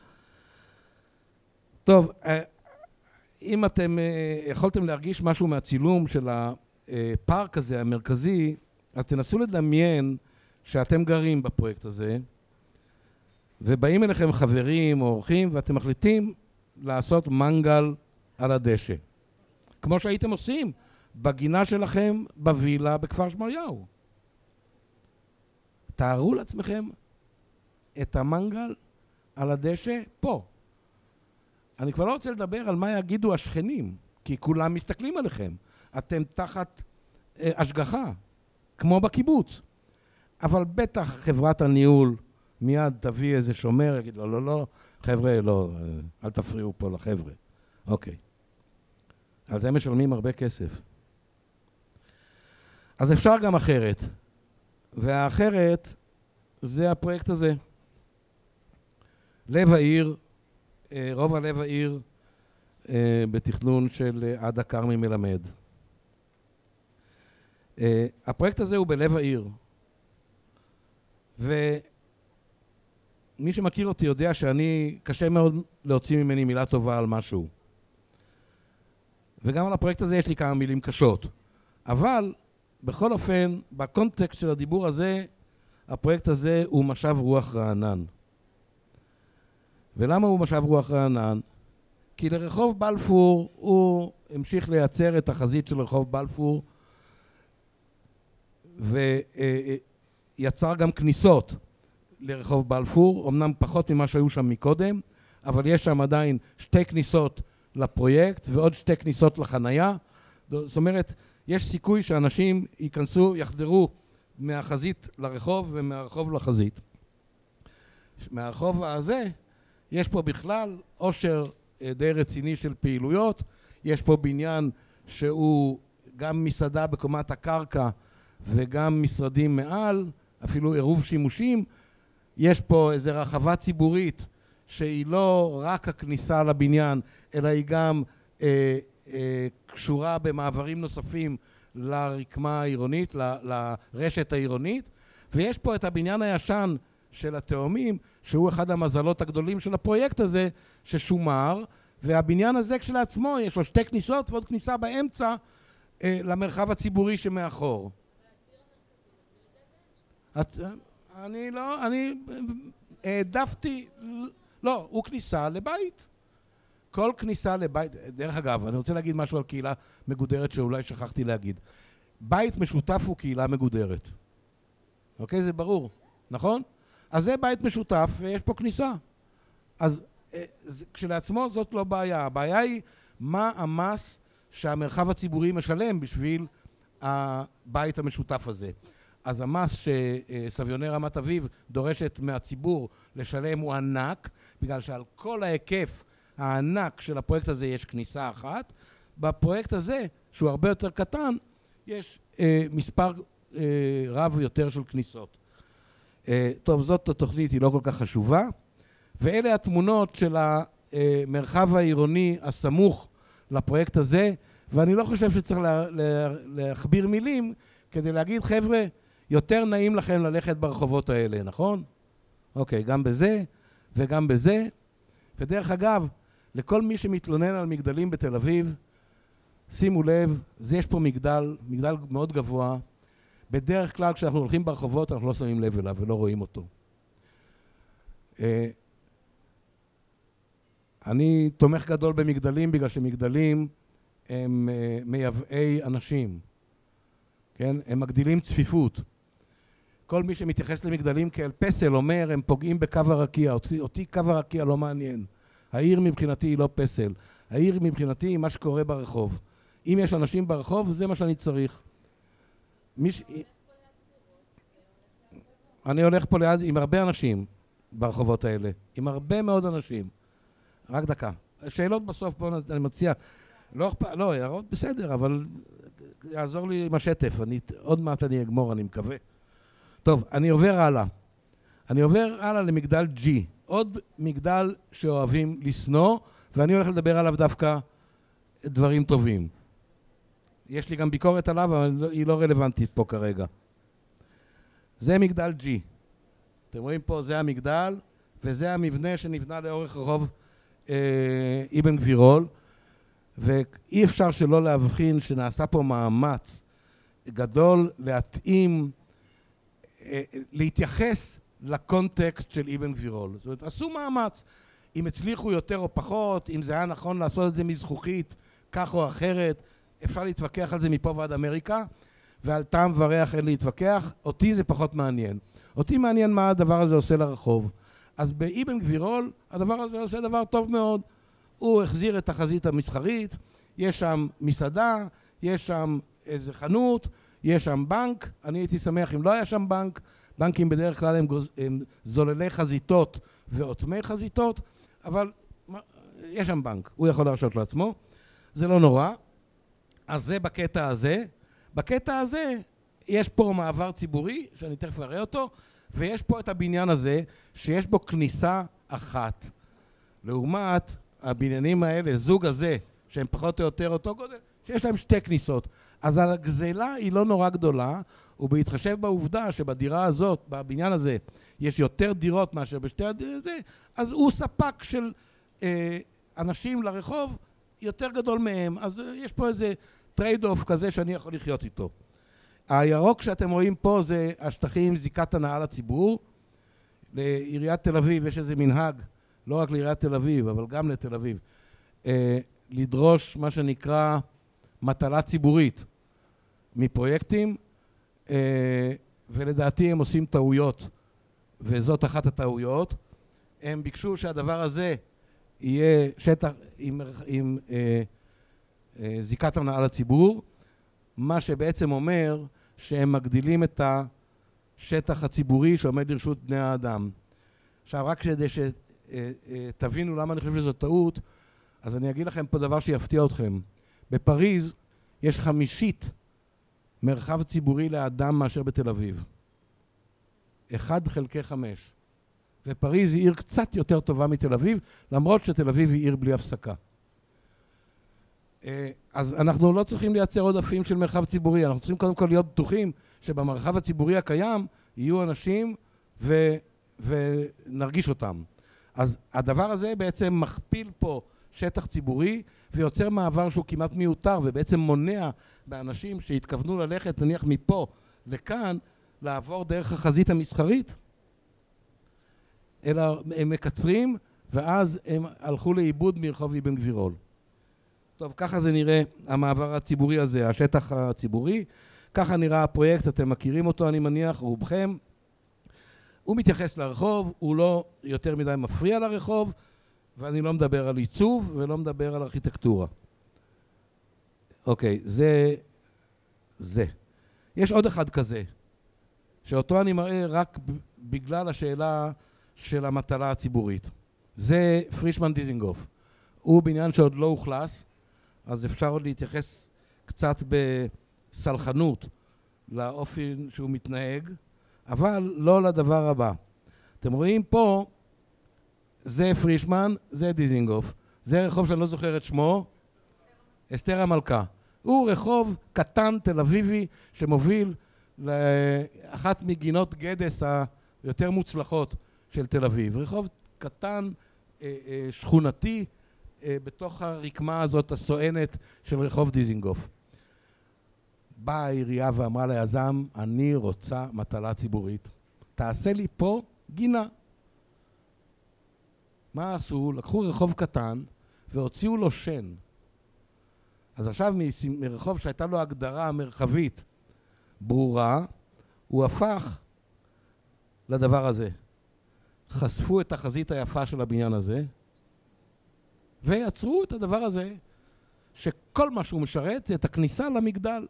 טוב, אם אתם יכולתם להרגיש משהו מהצילום של הפארק הזה המרכזי, אז תנסו לדמיין שאתם גרים בפרויקט הזה, ובאים אליכם חברים או אורחים, ואתם מחליטים לעשות מנגל על הדשא. כמו שהייתם עושים בגינה שלכם בווילה בכפר שמריהו. תארו לעצמכם את המנגל על הדשא פה. אני כבר לא רוצה לדבר על מה יגידו השכנים, כי כולם מסתכלים עליכם. אתם תחת אה, השגחה, כמו בקיבוץ. אבל בטח חברת הניהול מיד תביא איזה שומר, יגיד לו, לא, לא, חבר'ה, לא, אל תפריעו פה לחבר'ה. אוקיי. על זה משלמים הרבה כסף. אז אפשר גם אחרת. והאחרת זה הפרויקט הזה. לב העיר, רובע לב העיר, בתכנון של עדה כרמי מלמד. הפרויקט הזה הוא בלב העיר. ומי שמכיר אותי יודע שאני, קשה מאוד להוציא ממני מילה טובה על משהו. וגם על הפרויקט הזה יש לי כמה מילים קשות. אבל בכל אופן, בקונטקסט של הדיבור הזה, הפרויקט הזה הוא משב רוח רענן. ולמה הוא משב רוח רענן? כי לרחוב בלפור הוא המשיך לייצר את החזית של רחוב בלפור ויצר גם כניסות לרחוב בלפור, אמנם פחות ממה שהיו שם מקודם, אבל יש שם עדיין שתי כניסות לפרויקט ועוד שתי כניסות לחנייה. זאת אומרת, יש סיכוי שאנשים ייכנסו, יחדרו מהחזית לרחוב ומהרחוב לחזית. מהרחוב הזה יש פה בכלל עושר די רציני של פעילויות. יש פה בניין שהוא גם מסעדה בקומת הקרקע וגם משרדים מעל, אפילו עירוב שימושים. יש פה איזו רחבה ציבורית שהיא לא רק הכניסה לבניין, אלא היא גם אה, אה, קשורה במעברים נוספים לרקמה העירונית, ל, לרשת העירונית. ויש פה את הבניין הישן של התאומים, שהוא אחד המזלות הגדולים של הפרויקט הזה, ששומר, והבניין הזה כשלעצמו יש לו שתי כניסות ועוד כניסה באמצע אה, למרחב הציבורי שמאחור. את, אני לא, אני העדפתי, לא, הוא כניסה לבית. כל כניסה לבית, דרך אגב, אני רוצה להגיד משהו על קהילה מגודרת שאולי שכחתי להגיד. בית משותף הוא קהילה מגודרת. אוקיי? זה ברור, נכון? אז זה בית משותף ויש פה כניסה. אז כשלעצמו זאת לא בעיה. הבעיה היא מה המס שהמרחב הציבורי משלם בשביל הבית המשותף הזה. אז המס שסביוני רמת אביב דורשת מהציבור לשלם הוא ענק, בגלל שעל כל ההיקף הענק של הפרויקט הזה יש כניסה אחת. בפרויקט הזה, שהוא הרבה יותר קטן, יש אה, מספר אה, רב יותר של כניסות. אה, טוב, זאת התוכנית, היא לא כל כך חשובה. ואלה התמונות של המרחב העירוני הסמוך לפרויקט הזה, ואני לא חושב שצריך לה, לה, להכביר מילים כדי להגיד, חבר'ה, יותר נעים לכם ללכת ברחובות האלה, נכון? אוקיי, גם בזה וגם בזה. ודרך אגב, לכל מי שמתלונן על מגדלים בתל אביב, שימו לב, זה יש פה מגדל, מגדל מאוד גבוה. בדרך כלל כשאנחנו הולכים ברחובות אנחנו לא שמים לב אליו ולא רואים אותו. אני תומך גדול במגדלים בגלל שמגדלים הם מייבאי אנשים. כן? הם מגדילים צפיפות. כל מי שמתייחס למגדלים כאל פסל אומר, הם פוגעים בקו הרקיע. אותי, אותי קו הרקיע לא מעניין. העיר מבחינתי היא לא פסל. העיר מבחינתי היא מה שקורה ברחוב. אם יש אנשים ברחוב, זה מה שאני צריך. מיש... אני הולך פה ליד עם הרבה אנשים ברחובות האלה. עם הרבה מאוד אנשים. רק דקה. שאלות בסוף, פה אני מציע. לא אכפת, לא, הערות בסדר, אבל יעזור לי עם השטף. אני, עוד מעט אני אגמור, אני מקווה. טוב, אני עובר הלאה. אני עובר הלאה למגדל G. עוד מגדל שאוהבים לסנוע, ואני הולך לדבר עליו דווקא דברים טובים. יש לי גם ביקורת עליו, אבל היא לא רלוונטית פה כרגע. זה מגדל G. אתם רואים פה, זה המגדל, וזה המבנה שנבנה לאורך רחוב אה, אבן גבירול, ואי אפשר שלא להבחין שנעשה פה מאמץ גדול להתאים, אה, להתייחס לקונטקסט של אבן גבירול. זאת אומרת, עשו מאמץ. אם הצליחו יותר או פחות, אם זה היה נכון לעשות את זה מזכוכית, כך או אחרת, אפשר להתווכח על זה מפה ועד אמריקה, ועל טעם וריח אין להתווכח. אותי זה פחות מעניין. אותי מעניין מה הדבר הזה עושה לרחוב. אז באבן גבירול, הדבר הזה עושה דבר טוב מאוד. הוא החזיר את החזית המסחרית, יש שם מסעדה, יש שם איזה חנות, יש שם בנק. אני הייתי שמח אם לא היה שם בנק. בנקים בדרך כלל הם, גוז... הם זוללי חזיתות ועוטמי חזיתות, אבל יש שם בנק, הוא יכול להרשות לעצמו. זה לא נורא. אז זה בקטע הזה. בקטע הזה יש פה מעבר ציבורי, שאני תכף אראה אותו, ויש פה את הבניין הזה, שיש בו כניסה אחת. לעומת הבניינים האלה, זוג הזה, שהם פחות או יותר אותו גודל, שיש להם שתי כניסות. אז הגזלה היא לא נורא גדולה, ובהתחשב בעובדה שבדירה הזאת, בבניין הזה, יש יותר דירות מאשר בשתי הדירות הזה, אז הוא ספק של אה, אנשים לרחוב יותר גדול מהם. אז אה, יש פה איזה טרייד אוף כזה שאני יכול לחיות איתו. הירוק שאתם רואים פה זה השטחים זיקת הנאה לציבור. לעיריית תל אביב יש איזה מנהג, לא רק לעיריית תל אביב, אבל גם לתל אביב, אה, לדרוש מה שנקרא מטלה ציבורית מפרויקטים, אה, ולדעתי הם עושים טעויות, וזאת אחת הטעויות. הם ביקשו שהדבר הזה יהיה שטח עם, עם אה, אה, זיקת הנאה לציבור, מה שבעצם אומר שהם מגדילים את השטח הציבורי שעומד לרשות בני האדם. עכשיו, רק כדי שתבינו למה אני חושב שזו טעות, אז אני אגיד לכם פה דבר שיפתיע אתכם. בפריז יש חמישית מרחב ציבורי לאדם מאשר בתל אביב. אחד חלקי חמש. ופריז היא עיר קצת יותר טובה מתל אביב, למרות שתל אביב היא עיר בלי הפסקה. אז אנחנו לא צריכים לייצר עודפים של מרחב ציבורי, אנחנו צריכים קודם כל להיות בטוחים שבמרחב הציבורי הקיים יהיו אנשים ו... ונרגיש אותם. אז הדבר הזה בעצם מכפיל פה שטח ציבורי ויוצר מעבר שהוא כמעט מיותר, ובעצם מונע באנשים שהתכוונו ללכת נניח מפה לכאן לעבור דרך החזית המסחרית, אלא הם מקצרים ואז הם הלכו לאיבוד מרחוב אבן גבירול. טוב, ככה זה נראה המעבר הציבורי הזה, השטח הציבורי. ככה נראה הפרויקט, אתם מכירים אותו אני מניח, רובכם. הוא מתייחס לרחוב, הוא לא יותר מדי מפריע לרחוב, ואני לא מדבר על עיצוב ולא מדבר על ארכיטקטורה. אוקיי, זה, זה. יש עוד אחד כזה, שאותו אני מראה רק בגלל השאלה של המטלה הציבורית. זה פרישמן דיזינגוף. הוא בניין שעוד לא הוכלס, אז אפשר עוד להתייחס קצת בסלחנות לאופן שהוא מתנהג, אבל לא לדבר הבא. אתם רואים פה, זה פרישמן, זה דיזינגוף. זה רחוב שאני לא זוכר את שמו, אסתר המלכה. הוא רחוב קטן תל אביבי שמוביל לאחת מגינות גדס היותר מוצלחות של תל אביב. רחוב קטן, שכונתי, בתוך הרקמה הזאת הסואנת של רחוב דיזינגוף. באה העירייה ואמרה ליזם, אני רוצה מטלה ציבורית. תעשה לי פה גינה. מה עשו? לקחו רחוב קטן והוציאו לו שן. אז עכשיו מרחוב שהייתה לו הגדרה מרחבית ברורה, הוא הפך לדבר הזה. חשפו את החזית היפה של הבניין הזה, ויצרו את הדבר הזה, שכל מה שהוא משרת זה את הכניסה למגדל.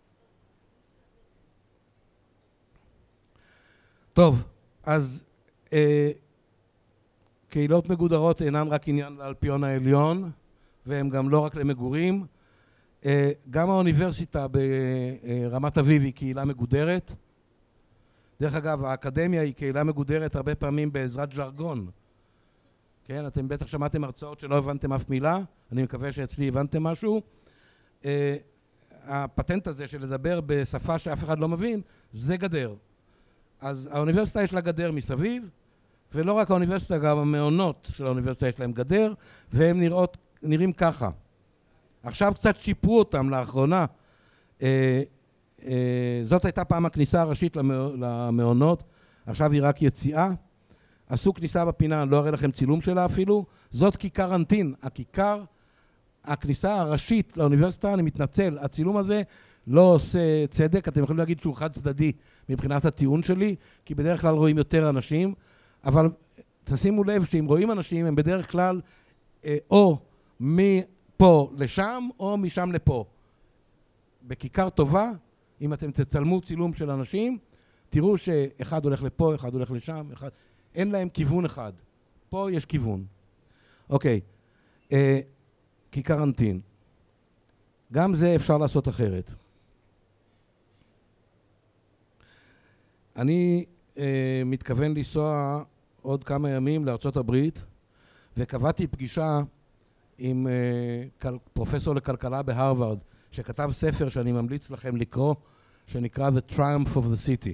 טוב, אז אה, קהילות מגודרות אינן רק עניין לאלפיון העליון, והם גם לא רק למגורים. אה, גם האוניברסיטה ברמת אביב היא קהילה מגודרת. דרך אגב, האקדמיה היא קהילה מגודרת הרבה פעמים בעזרת ז'רגון. כן, אתם בטח שמעתם הרצאות שלא הבנתם אף מילה, אני מקווה שאצלי הבנתם משהו. Uh, הפטנט הזה של לדבר בשפה שאף אחד לא מבין, זה גדר. אז האוניברסיטה יש לה גדר מסביב, ולא רק האוניברסיטה, גם המעונות של האוניברסיטה יש להם גדר, והם נראות, נראים ככה. עכשיו קצת שיפרו אותם לאחרונה. Uh, uh, זאת הייתה פעם הכניסה הראשית למעונות, עכשיו היא רק יציאה. עשו כניסה בפינה, אני לא אראה לכם צילום שלה אפילו, זאת כיכר אנטין, הכיכר, הכניסה הראשית לאוניברסיטה, אני מתנצל, הצילום הזה לא עושה צדק, אתם יכולים להגיד שהוא חד צדדי מבחינת הטיעון שלי, כי בדרך כלל רואים יותר אנשים, אבל תשימו לב שאם רואים אנשים, הם בדרך כלל אה, או מפה לשם, או משם לפה. בכיכר טובה, אם אתם תצלמו צילום של אנשים, תראו שאחד הולך לפה, אחד הולך לשם, אחד... אין להם כיוון אחד. פה יש כיוון. אוקיי. אה, כיכר אנטין. גם זה אפשר לעשות אחרת. אני אה, מתכוון לנסוע עוד כמה ימים לארצות הברית, וקבעתי פגישה עם אה, כל, פרופסור לכלכלה בהרווארד, שכתב ספר שאני ממליץ לכם לקרוא, שנקרא The Triumph of the City.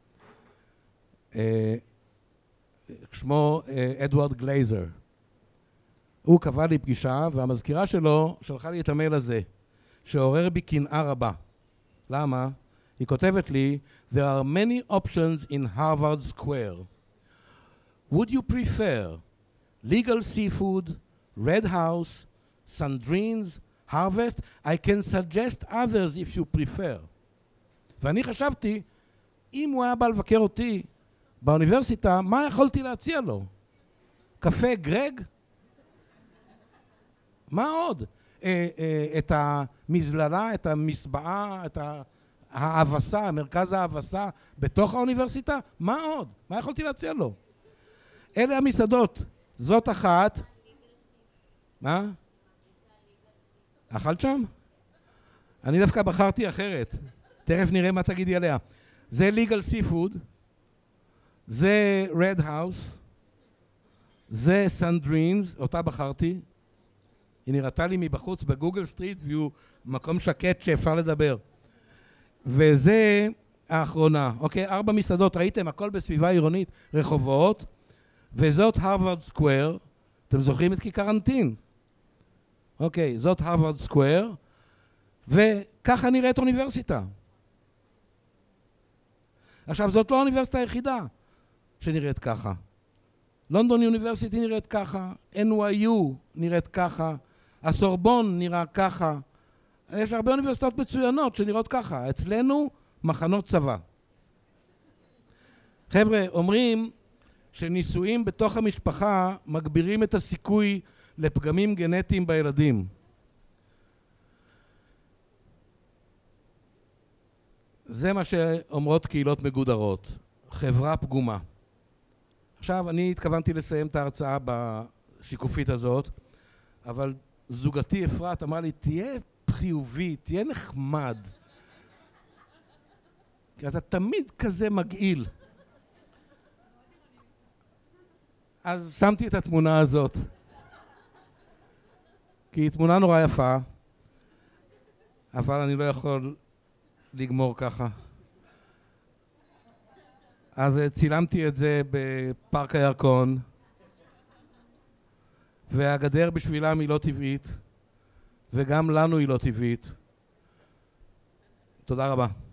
אה, שמו אה, אדוארד גלייזר. הוא קבע לי פגישה, והמזכירה שלו שלחה לי את המייל הזה, שעורר בי קנאה רבה. למה? היא כותבת לי, There are many options in Harvard Square. Would you prefer legal seafood, Red House, Sandrine's, Harvest? I can suggest others if you prefer. ואני חשבתי, אם הוא היה בא לבקר אותי באוניברסיטה, מה יכולתי להציע לו? קפה גרג? מה עוד? אה, אה, את המזללה, את המסבעה, את ההאבסה, מרכז ההאבסה בתוך האוניברסיטה? מה עוד? מה יכולתי להציע לו? אלה המסעדות. זאת אחת. מה? אכלת שם? אני דווקא בחרתי אחרת. תכף נראה מה תגידי עליה. זה legal seafood, זה red house, זה סנדרינס, אותה בחרתי. היא נראתה לי מבחוץ בגוגל סטריט ויו, מקום שקט שאפשר לדבר. וזה האחרונה. אוקיי, ארבע מסעדות, ראיתם? הכל בסביבה עירונית, רחובות. וזאת הרווארד סקוואר. אתם זוכרים את כיכר אנטין? אוקיי, זאת הרווארד סקוואר. וככה נראית אוניברסיטה. עכשיו, זאת לא האוניברסיטה היחידה שנראית ככה. לונדון יוניברסיטי נראית ככה, אן וואי יו נראית ככה, הסורבון נראה ככה. יש הרבה אוניברסיטאות מצוינות שנראות ככה. אצלנו מחנות צבא. חבר'ה, אומרים שניסויים בתוך המשפחה מגבירים את הסיכוי לפגמים גנטיים בילדים. זה מה שאומרות קהילות מגודרות. חברה פגומה. עכשיו, אני התכוונתי לסיים את ההרצאה בשיקופית הזאת, אבל זוגתי אפרת אמרה לי, תהיה חיובי, תהיה נחמד. כי אתה תמיד כזה מגעיל. אז שמתי את התמונה הזאת. כי היא תמונה נורא יפה, אבל אני לא יכול לגמור ככה. אז צילמתי את זה בפארק הירקון, והגדר בשבילם היא לא טבעית, וגם לנו היא לא טבעית. תודה רבה.